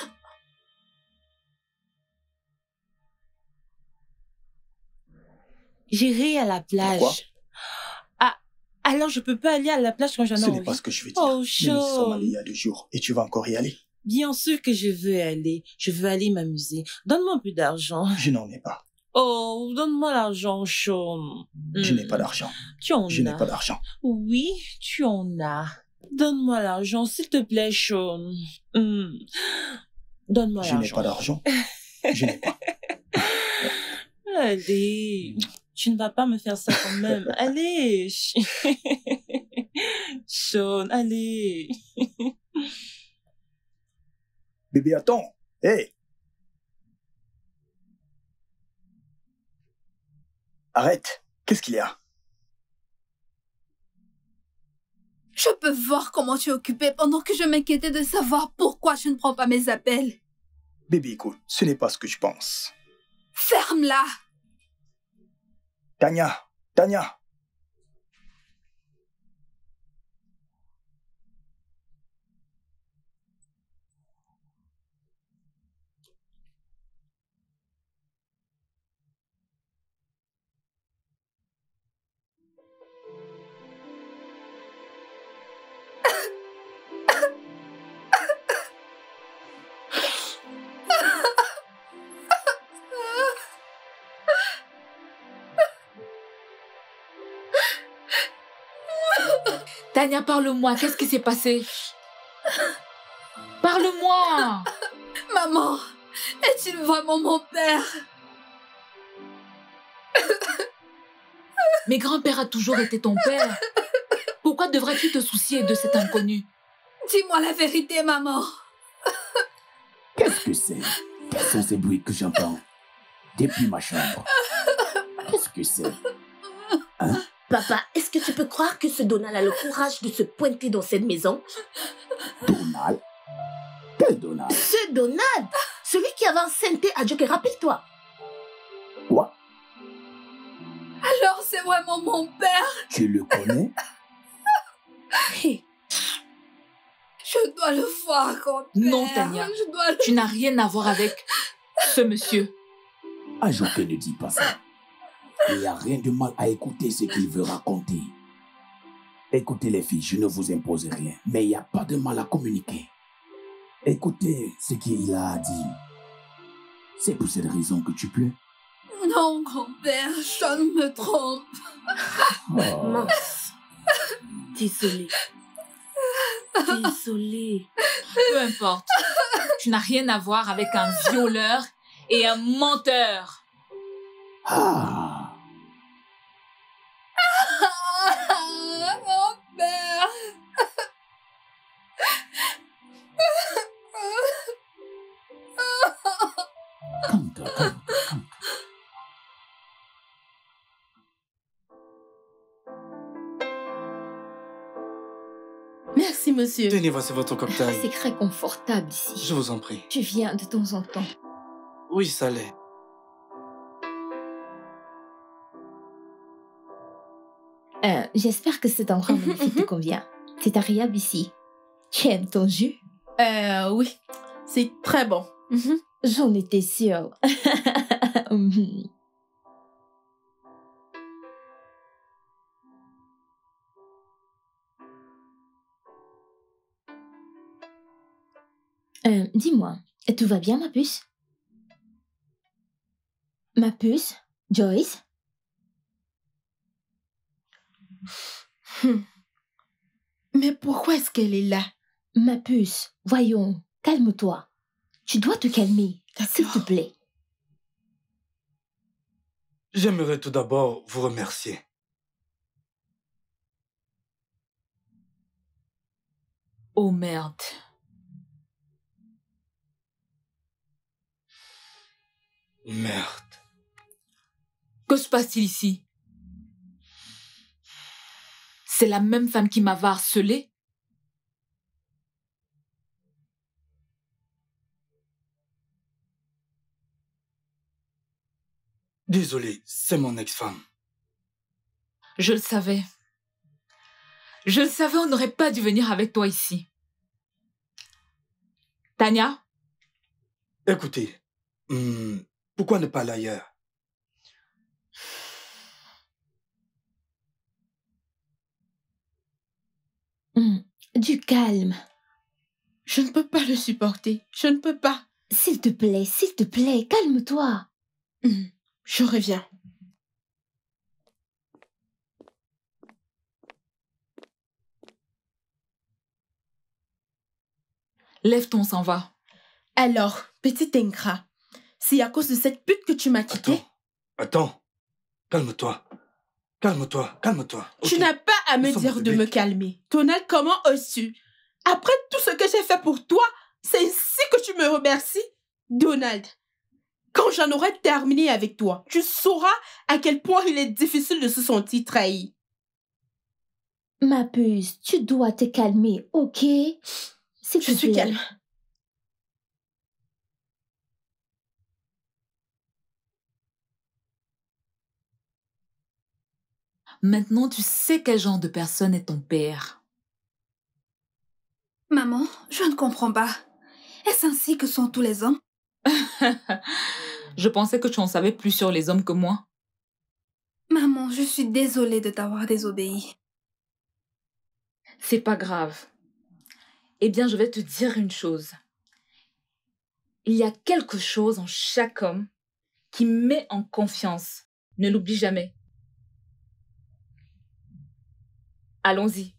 J'irai à la plage. Pourquoi? Ah, alors je peux pas aller à la plage quand j'en ai Ce envie. n'est pas ce que je veux dire. Oh, Nous nous sommes Sean. allés il y a deux jours et tu vas encore y aller. Bien sûr que je veux aller. Je veux aller m'amuser. Donne-moi un peu d'argent. Je n'en ai pas. Oh, donne-moi l'argent, Sean. Je Hmm. n'ai pas d'argent. Tu en Je n'ai as. pas d'argent. Oui, tu en as. Donne-moi l'argent, s'il te plaît, Sean. Hmm. Donne-moi Je n'ai l'argent. pas d'argent. Je n'ai pas. Allez, tu ne vas pas me faire ça quand même. Allez. Sean, allez. Bébé, attends. Hé. Hey. Arrête. Qu'est-ce qu'il y a? Je peux voir comment tu es occupé pendant que je m'inquiétais de savoir pourquoi je ne prends pas mes appels. Bébé, écoute, ce n'est pas ce que je pense. Ferme-la! Tania, Tania. Tania, parle-moi. Qu'est-ce qui s'est passé? Parle-moi. Maman, est-il vraiment mon père? Mais grand-père a toujours été ton père. pourquoi devrais-tu te soucier de cet inconnu? Dis-moi la vérité, maman. Qu'est-ce que c'est? Quels sont ces bruits que j'entends depuis ma chambre? Qu'est-ce que c'est? Hein? Papa, est-ce que tu peux croire que ce Donald a le courage de se pointer dans cette maison? Donald? Quel Donald? Ce Donald! Celui qui avait enceinté à Joker, rappelle-toi. Quoi? Alors c'est vraiment mon père? Tu le connais? Hey. Je dois le voir, grand-père. Non, Tania. Je dois le... Tu n'as rien à voir avec ce monsieur. Ah, Joker ne dit pas ça. Il n'y a rien de mal à écouter ce qu'il veut raconter. Écoutez les filles, je ne vous impose rien, mais il n'y a pas de mal à communiquer. Écoutez ce qu'il a à dire. C'est pour cette raison que tu plais? Non, grand-père, Sean me trompe. Oh. Mince. Désolée. Désolée. Peu importe. Tu n'as rien à voir avec un violeur et un menteur. Ah. Grand-père. Calme-toi, calme-toi, calme-toi. Merci, monsieur. Tenez, voici votre cocktail. C'est très confortable ici. Je vous en prie. Tu viens de temps en temps. Oui, ça l'est. Euh, J'espère que cet endroit magnifique te convient. C'est agréable ici. Tu aimes ton jus? Euh, oui. C'est très bon. Mhm. J'en étais sûre. Mhm. Euh, Dis-moi, tout va bien, ma puce? Ma puce? Joyce? Hmm. Mais pourquoi est-ce qu'elle est là? Ma puce, voyons, calme-toi. Tu dois te calmer, s'il te plaît. J'aimerais tout d'abord vous remercier. Oh merde. Merde. Que se passe-t-il ici? C'est la même femme qui m'avait harcelée? Désolé, c'est mon ex-femme. Je le savais. Je le savais, on n'aurait pas dû venir avec toi ici. Tania? Écoutez, hmm, pourquoi ne pas aller ailleurs? Hum, Du calme. Je ne peux pas le supporter. Je ne peux pas. S'il te plaît, s'il te plaît, calme-toi. Hmm, Je reviens. Lève-toi, on s'en va. Alors, petit ingrat, c'est à cause de cette pute que tu m'as quitté? Attends, attends. Calme-toi. Calme-toi, calme-toi. Tu Ok. n'as pas à me Nous sommes dire en de me public. calmer. Donald, comment oses-tu? Après tout ce que j'ai fait pour toi, c'est ainsi que tu me remercies? Donald, quand j'en aurai terminé avec toi, tu sauras à quel point il est difficile de se sentir trahi. Ma puce, tu dois te calmer, ok? S'il Je te suis plaît. calme. Maintenant, tu sais quel genre de personne est ton père. Maman, je ne comprends pas. Est-ce ainsi que sont tous les hommes? Je pensais que tu en savais plus sur les hommes que moi. Maman, je suis désolée de t'avoir désobéi. C'est pas grave. Eh bien, je vais te dire une chose. Il y a quelque chose en chaque homme qui met en confiance. Ne l'oublie jamais. Allons-y.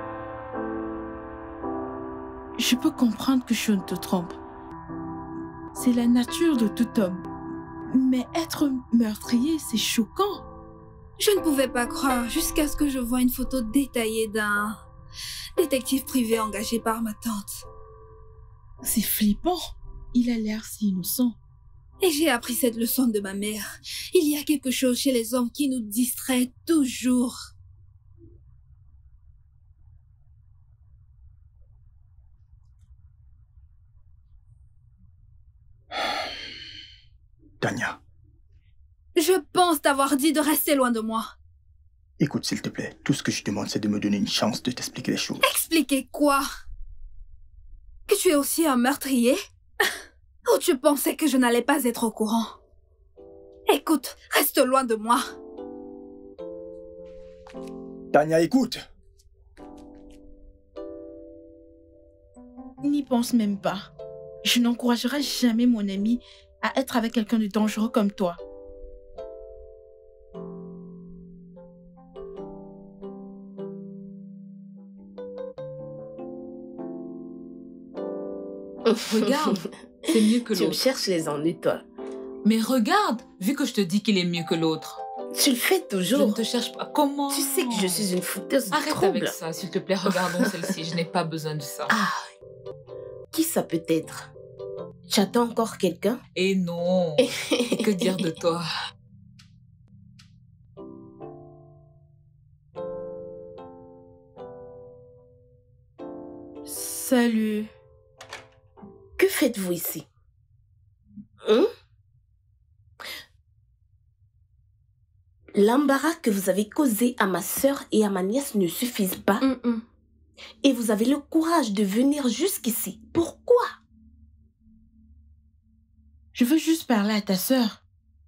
Je peux comprendre que Sean te trompe. C'est la nature de tout homme. Mais être meurtrier, c'est choquant. Je ne pouvais pas croire jusqu'à ce que je voie une photo détaillée d'un détective privé engagé par ma tante. C'est flippant. Il a l'air si innocent. Et j'ai appris cette leçon de ma mère. Il y a quelque chose chez les hommes qui nous distrait toujours. Tania, Je pense t'avoir dit de rester loin de moi. écoute s'il te plaît. Tout ce que je demande, c'est de me donner une chance de t'expliquer les choses. Expliquer quoi? Que tu es aussi un meurtrier? Ou tu pensais que je n'allais pas être au courant? Écoute, reste loin de moi. Tania, écoute. N'y pense même pas. Je n'encouragerai jamais mon ami à être avec quelqu'un de dangereux comme toi. Regarde, c'est mieux que Tu me l'autre. cherches les ennuis, toi. Mais regarde, vu que je te dis qu'il est mieux que l'autre. Tu le fais Je toujours. ne te cherche pas. Comment? Tu sais que je suis une fouteuse de Arrête troubles. avec ça, s'il te plaît. Regardons celle-ci. Je n'ai pas besoin de ça. Ah, qui ça peut être? Tu attends encore quelqu'un? Et non. Que dire de toi? Salut. Que faites-vous ici? Hein? L'embarras que vous avez causé à ma sœur et à ma nièce ne suffisent pas. Mm -mm. Et vous avez le courage de venir jusqu'ici. Pourquoi? Je veux juste parler à ta sœur.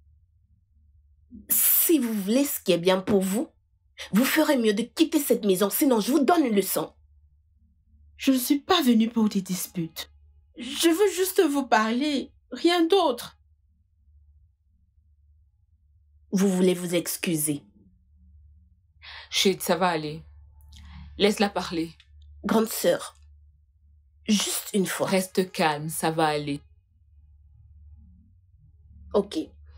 Si vous voulez ce qui est bien pour vous, vous ferez mieux de quitter cette maison, sinon je vous donne une leçon. Je ne suis pas venue pour des disputes. Je veux juste vous parler, rien d'autre. Vous voulez vous excuser. Chut, ça va aller. Laisse-la parler. Grande sœur, juste une fois. Reste calme, ça va aller. Ok.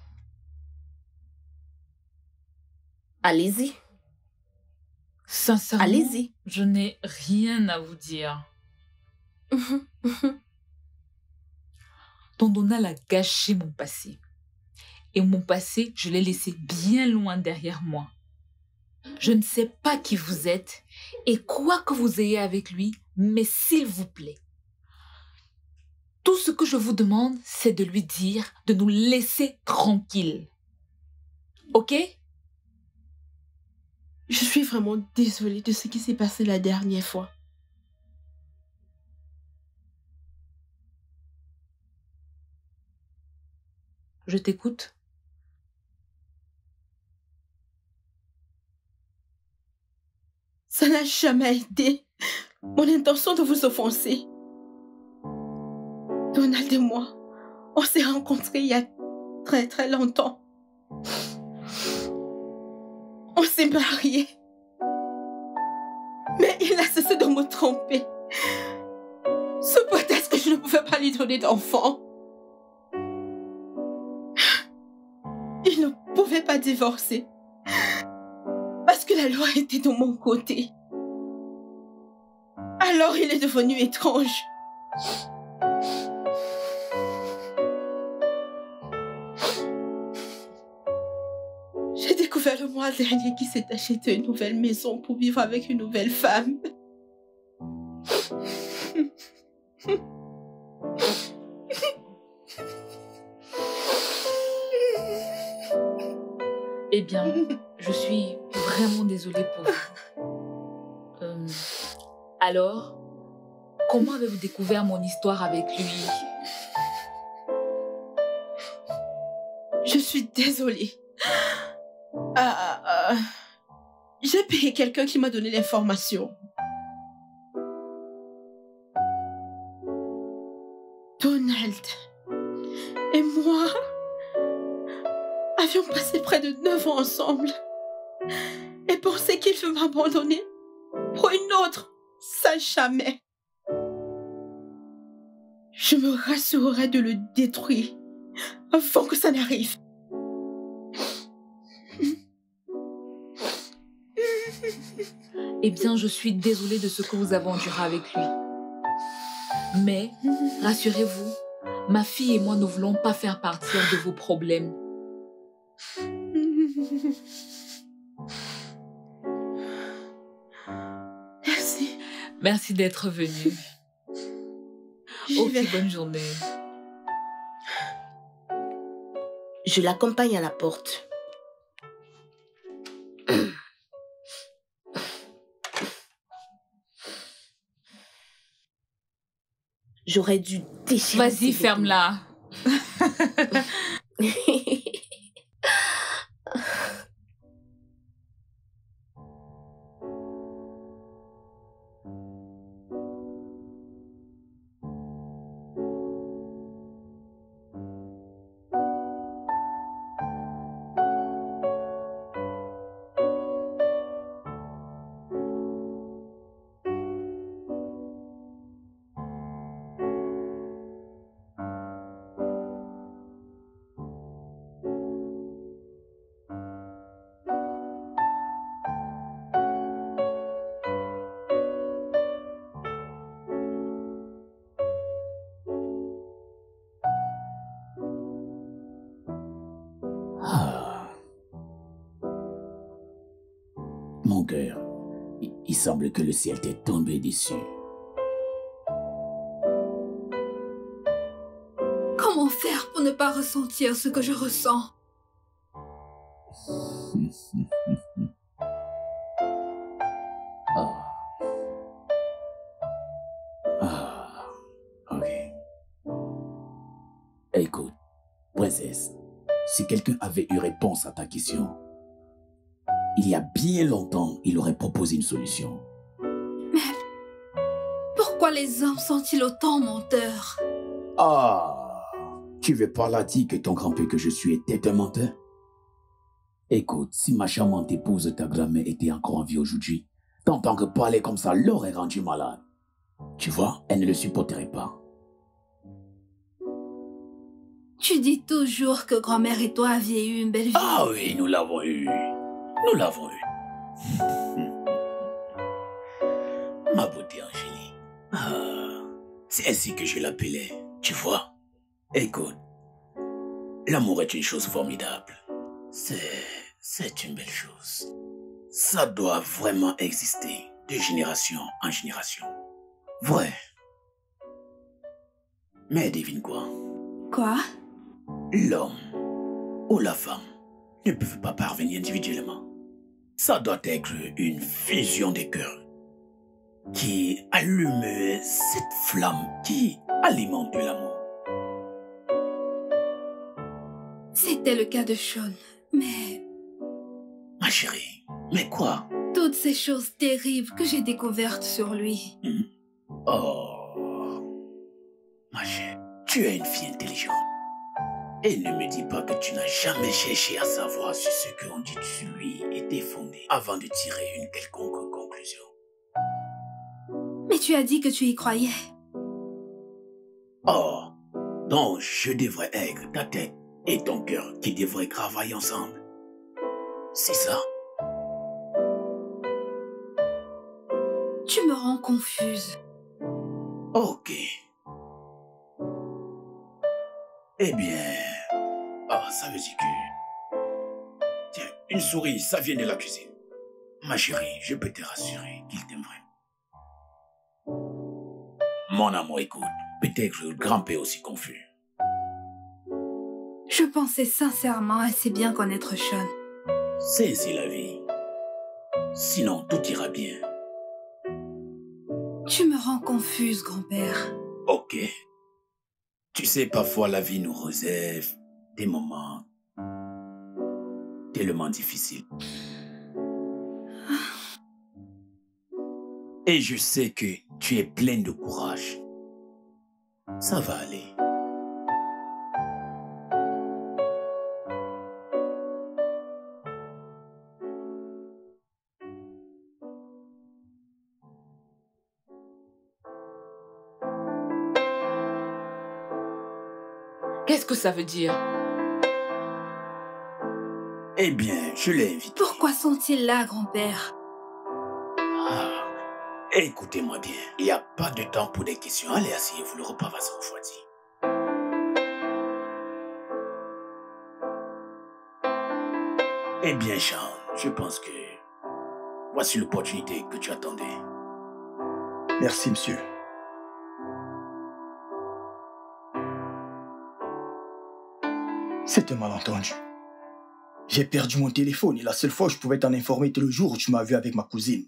Allez-y. Sincèrement, Allez-y. je n'ai rien à vous dire. Ton Donald a gâché mon passé. Et mon passé, je l'ai laissé bien loin derrière moi. Je ne sais pas qui vous êtes et quoi que vous ayez avec lui, mais s'il vous plaît, tout ce que je vous demande, c'est de lui dire de nous laisser tranquilles. Ok? Je suis vraiment désolée de ce qui s'est passé la dernière fois. Je t'écoute. Ça n'a jamais été mon intention de vous offenser. Donald et moi, on s'est rencontrés il y a très très longtemps. On s'est mariés. Mais il a cessé de me tromper. Sous prétexte que je ne pouvais pas lui donner d'enfant. Il ne pouvait pas divorcer. Parce que la loi était de mon côté. Alors il est devenu étrange. J'ai découvert le mois dernier qu'il s'est acheté une nouvelle maison pour vivre avec une nouvelle femme. Eh bien, je suis vraiment désolée pour vous. Euh, alors, comment avez-vous découvert mon histoire avec lui? Je suis désolée. Ah, ah, j'ai payé quelqu'un qui m'a donné l'information. Donald et moi avions passé près de neuf ans ensemble et pensait qu'il veut m'abandonner pour une autre. Ça jamais. je me rassurerai de le détruire avant que ça n'arrive. Eh bien, je suis désolée de ce que vous avez enduré avec lui. Mais, rassurez-vous, ma fille et moi ne voulons pas faire partir de vos problèmes. Merci. Merci d'être venu. J'y Ok, vais. bonne journée. Je l'accompagne à la porte. J'aurais dû déchirer. Vas-y, ferme-la. Ah. Mon cœur, il, il semble que le ciel t'est tombé dessus. Comment faire pour ne pas ressentir ce que je ressens? Ah. Ah. Ok. Écoute, princesse, si quelqu'un avait eu réponse à ta question, il y a bien longtemps, il aurait proposé une solution. Mais pourquoi les hommes sont-ils autant menteurs? Ah, tu veux par là dire que ton grand-père que je suis était un menteur? Écoute, si ma charmante épouse, ta grand-mère, était encore en vie aujourd'hui, t'entends que parler comme ça l'aurait rendu malade. Tu vois, elle ne le supporterait pas. Tu dis toujours que grand-mère et toi aviez eu une belle vie. Ah oui, nous l'avons eu. Nous l'avons eu. Ma beauté Angélique. Ah, c'est ainsi que je l'appelais, tu vois. Écoute, l'amour est une chose formidable. C'est... c'est une belle chose. Ça doit vraiment exister de génération en génération. Vrai. Mais devine quoi? Quoi? L'homme ou la femme ne peuvent pas parvenir individuellement. Ça doit être une fusion des cœurs qui allume cette flamme qui alimente l'amour. C'était le cas de Sean, mais Ma chérie, mais quoi? toutes ces choses terribles que j'ai découvertes sur lui. Hmm? Oh, ma chérie, tu es une fille intelligente. Et ne me dis pas que tu n'as jamais cherché à savoir si ce qu'on dit sur lui était fondé avant de tirer une quelconque conclusion. Mais tu as dit que tu y croyais. Oh, donc je devrais être ta tête et ton cœur qui devraient travailler ensemble. C'est ça? Tu me rends confuse. Ok. Eh bien... Ah, ça veut dire que... Tiens, une souris, ça vient de la cuisine. Ma chérie, je peux te rassurer qu'il t'aime vraiment. Mon amour, écoute, peut-être que le grand-père est aussi confus. Je pensais sincèrement assez bien connaître Sean. C'est ainsi la vie. Sinon, tout ira bien. Tu me rends confuse, grand-père. Ok. Tu sais, parfois la vie nous réserve des moments tellement difficiles. Et je sais que tu es pleine de courage. Ça va aller. Qu'est-ce que ça veut dire? Eh bien, je l'ai invité. Pourquoi sont-ils là, grand-père? Ah, écoutez-moi bien. Il n'y a pas de temps pour des questions. Allez, asseyez-vous, le repas va se refroidir. Eh bien, Sean, je pense que voici l'opportunité que tu attendais. Merci, monsieur. C'est un malentendu. J'ai perdu mon téléphone et la seule fois où je pouvais t'en informer était le jour où tu m'as vu avec ma cousine.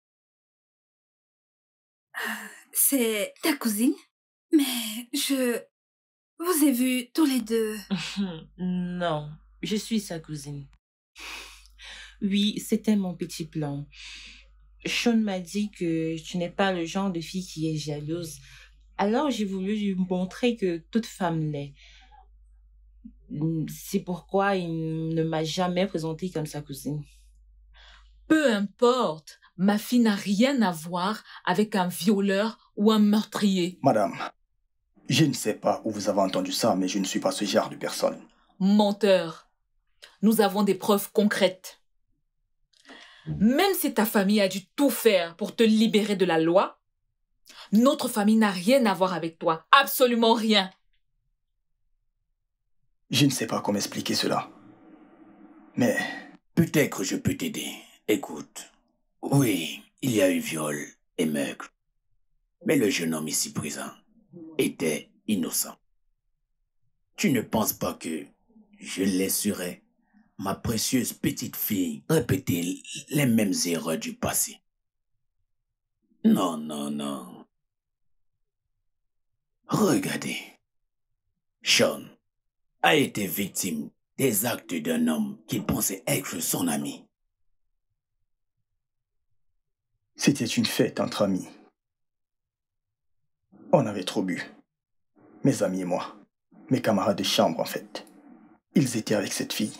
C'est ta cousine? Mais je vous ai vus tous les deux. Non, je suis sa cousine. Oui, c'était mon petit plan. Sean m'a dit que tu n'es pas le genre de fille qui est jalouse. Alors j'ai voulu lui montrer que toute femme l'est. C'est pourquoi il ne m'a jamais présentée comme sa cousine. Peu importe, ma fille n'a rien à voir avec un violeur ou un meurtrier. Madame, je ne sais pas où vous avez entendu ça, mais je ne suis pas ce genre de personne. Menteur. Nous avons des preuves concrètes. Même si ta famille a dû tout faire pour te libérer de la loi, notre famille n'a rien à voir avec toi. Absolument rien. Je ne sais pas comment expliquer cela. Mais... Peut-être que je peux t'aider. Écoute. Oui, il y a eu viol et meurtre. Mais le jeune homme ici présent était innocent. Tu ne penses pas que je laisserais ma précieuse petite fille répéter les mêmes erreurs du passé? Non, non, non. Regardez. Sean a été victime des actes d'un homme qu'il pensait être son ami. C'était une fête entre amis. On avait trop bu. Mes amis et moi. Mes camarades de chambre, en fait. Ils étaient avec cette fille.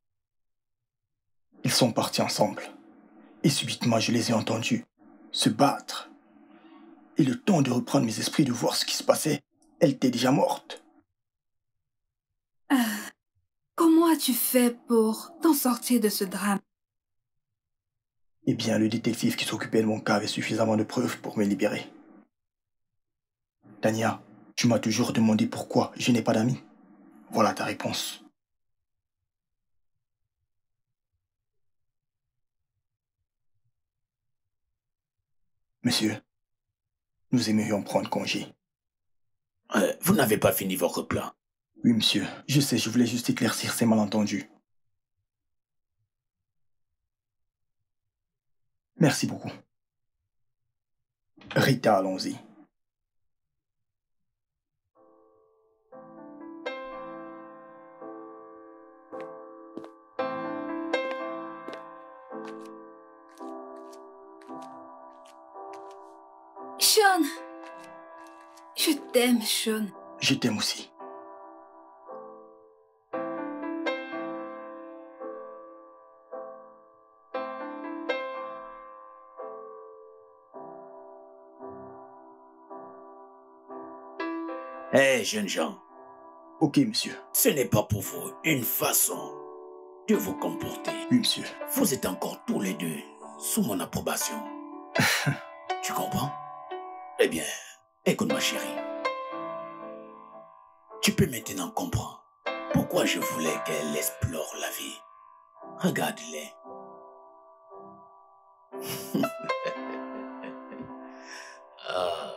Ils sont partis ensemble. Et subitement, je les ai entendus se battre. Et le temps de reprendre mes esprits, de voir ce qui se passait, elle était déjà morte. Euh, comment as-tu fait pour t'en sortir de ce drame? Eh bien, le détective qui s'occupait de mon cas avait suffisamment de preuves pour me libérer. Tania, tu m'as toujours demandé pourquoi je n'ai pas d'amis. Voilà ta réponse. Monsieur, nous aimerions prendre congé. Euh, vous n'avez pas fini votre plan? Oui, monsieur. Je sais, je voulais juste éclaircir ces malentendus. Merci beaucoup. Rita, allons-y. Sean! Je t'aime, Sean. Je t'aime aussi. Hé, hey, jeunes gens. Ok, monsieur. Ce n'est pas pour vous une façon de vous comporter. Oui, monsieur. Vous êtes encore tous les deux sous mon approbation. Tu comprends? Eh bien, écoute ma chérie. Tu peux maintenant comprendre pourquoi je voulais qu'elle explore la vie. Regarde-les. ah.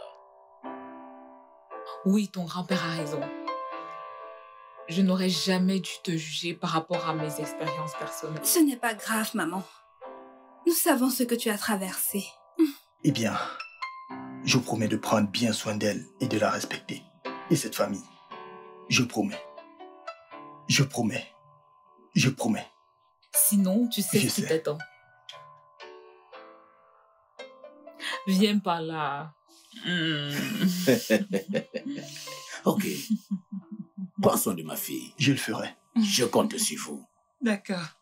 Oui, ton grand-père a raison. Je n'aurais jamais dû te juger par rapport à mes expériences personnelles. Ce n'est pas grave, maman. Nous savons ce que tu as traversé. Eh bien, je promets de prendre bien soin d'elle et de la respecter. Et cette famille, je promets. Je promets. Je promets. Sinon, tu sais je ce qui sais. t'attend. Viens par là. Mm. Ok. Prends soin de ma fille. Je le ferai. Je compte sur vous. D'accord.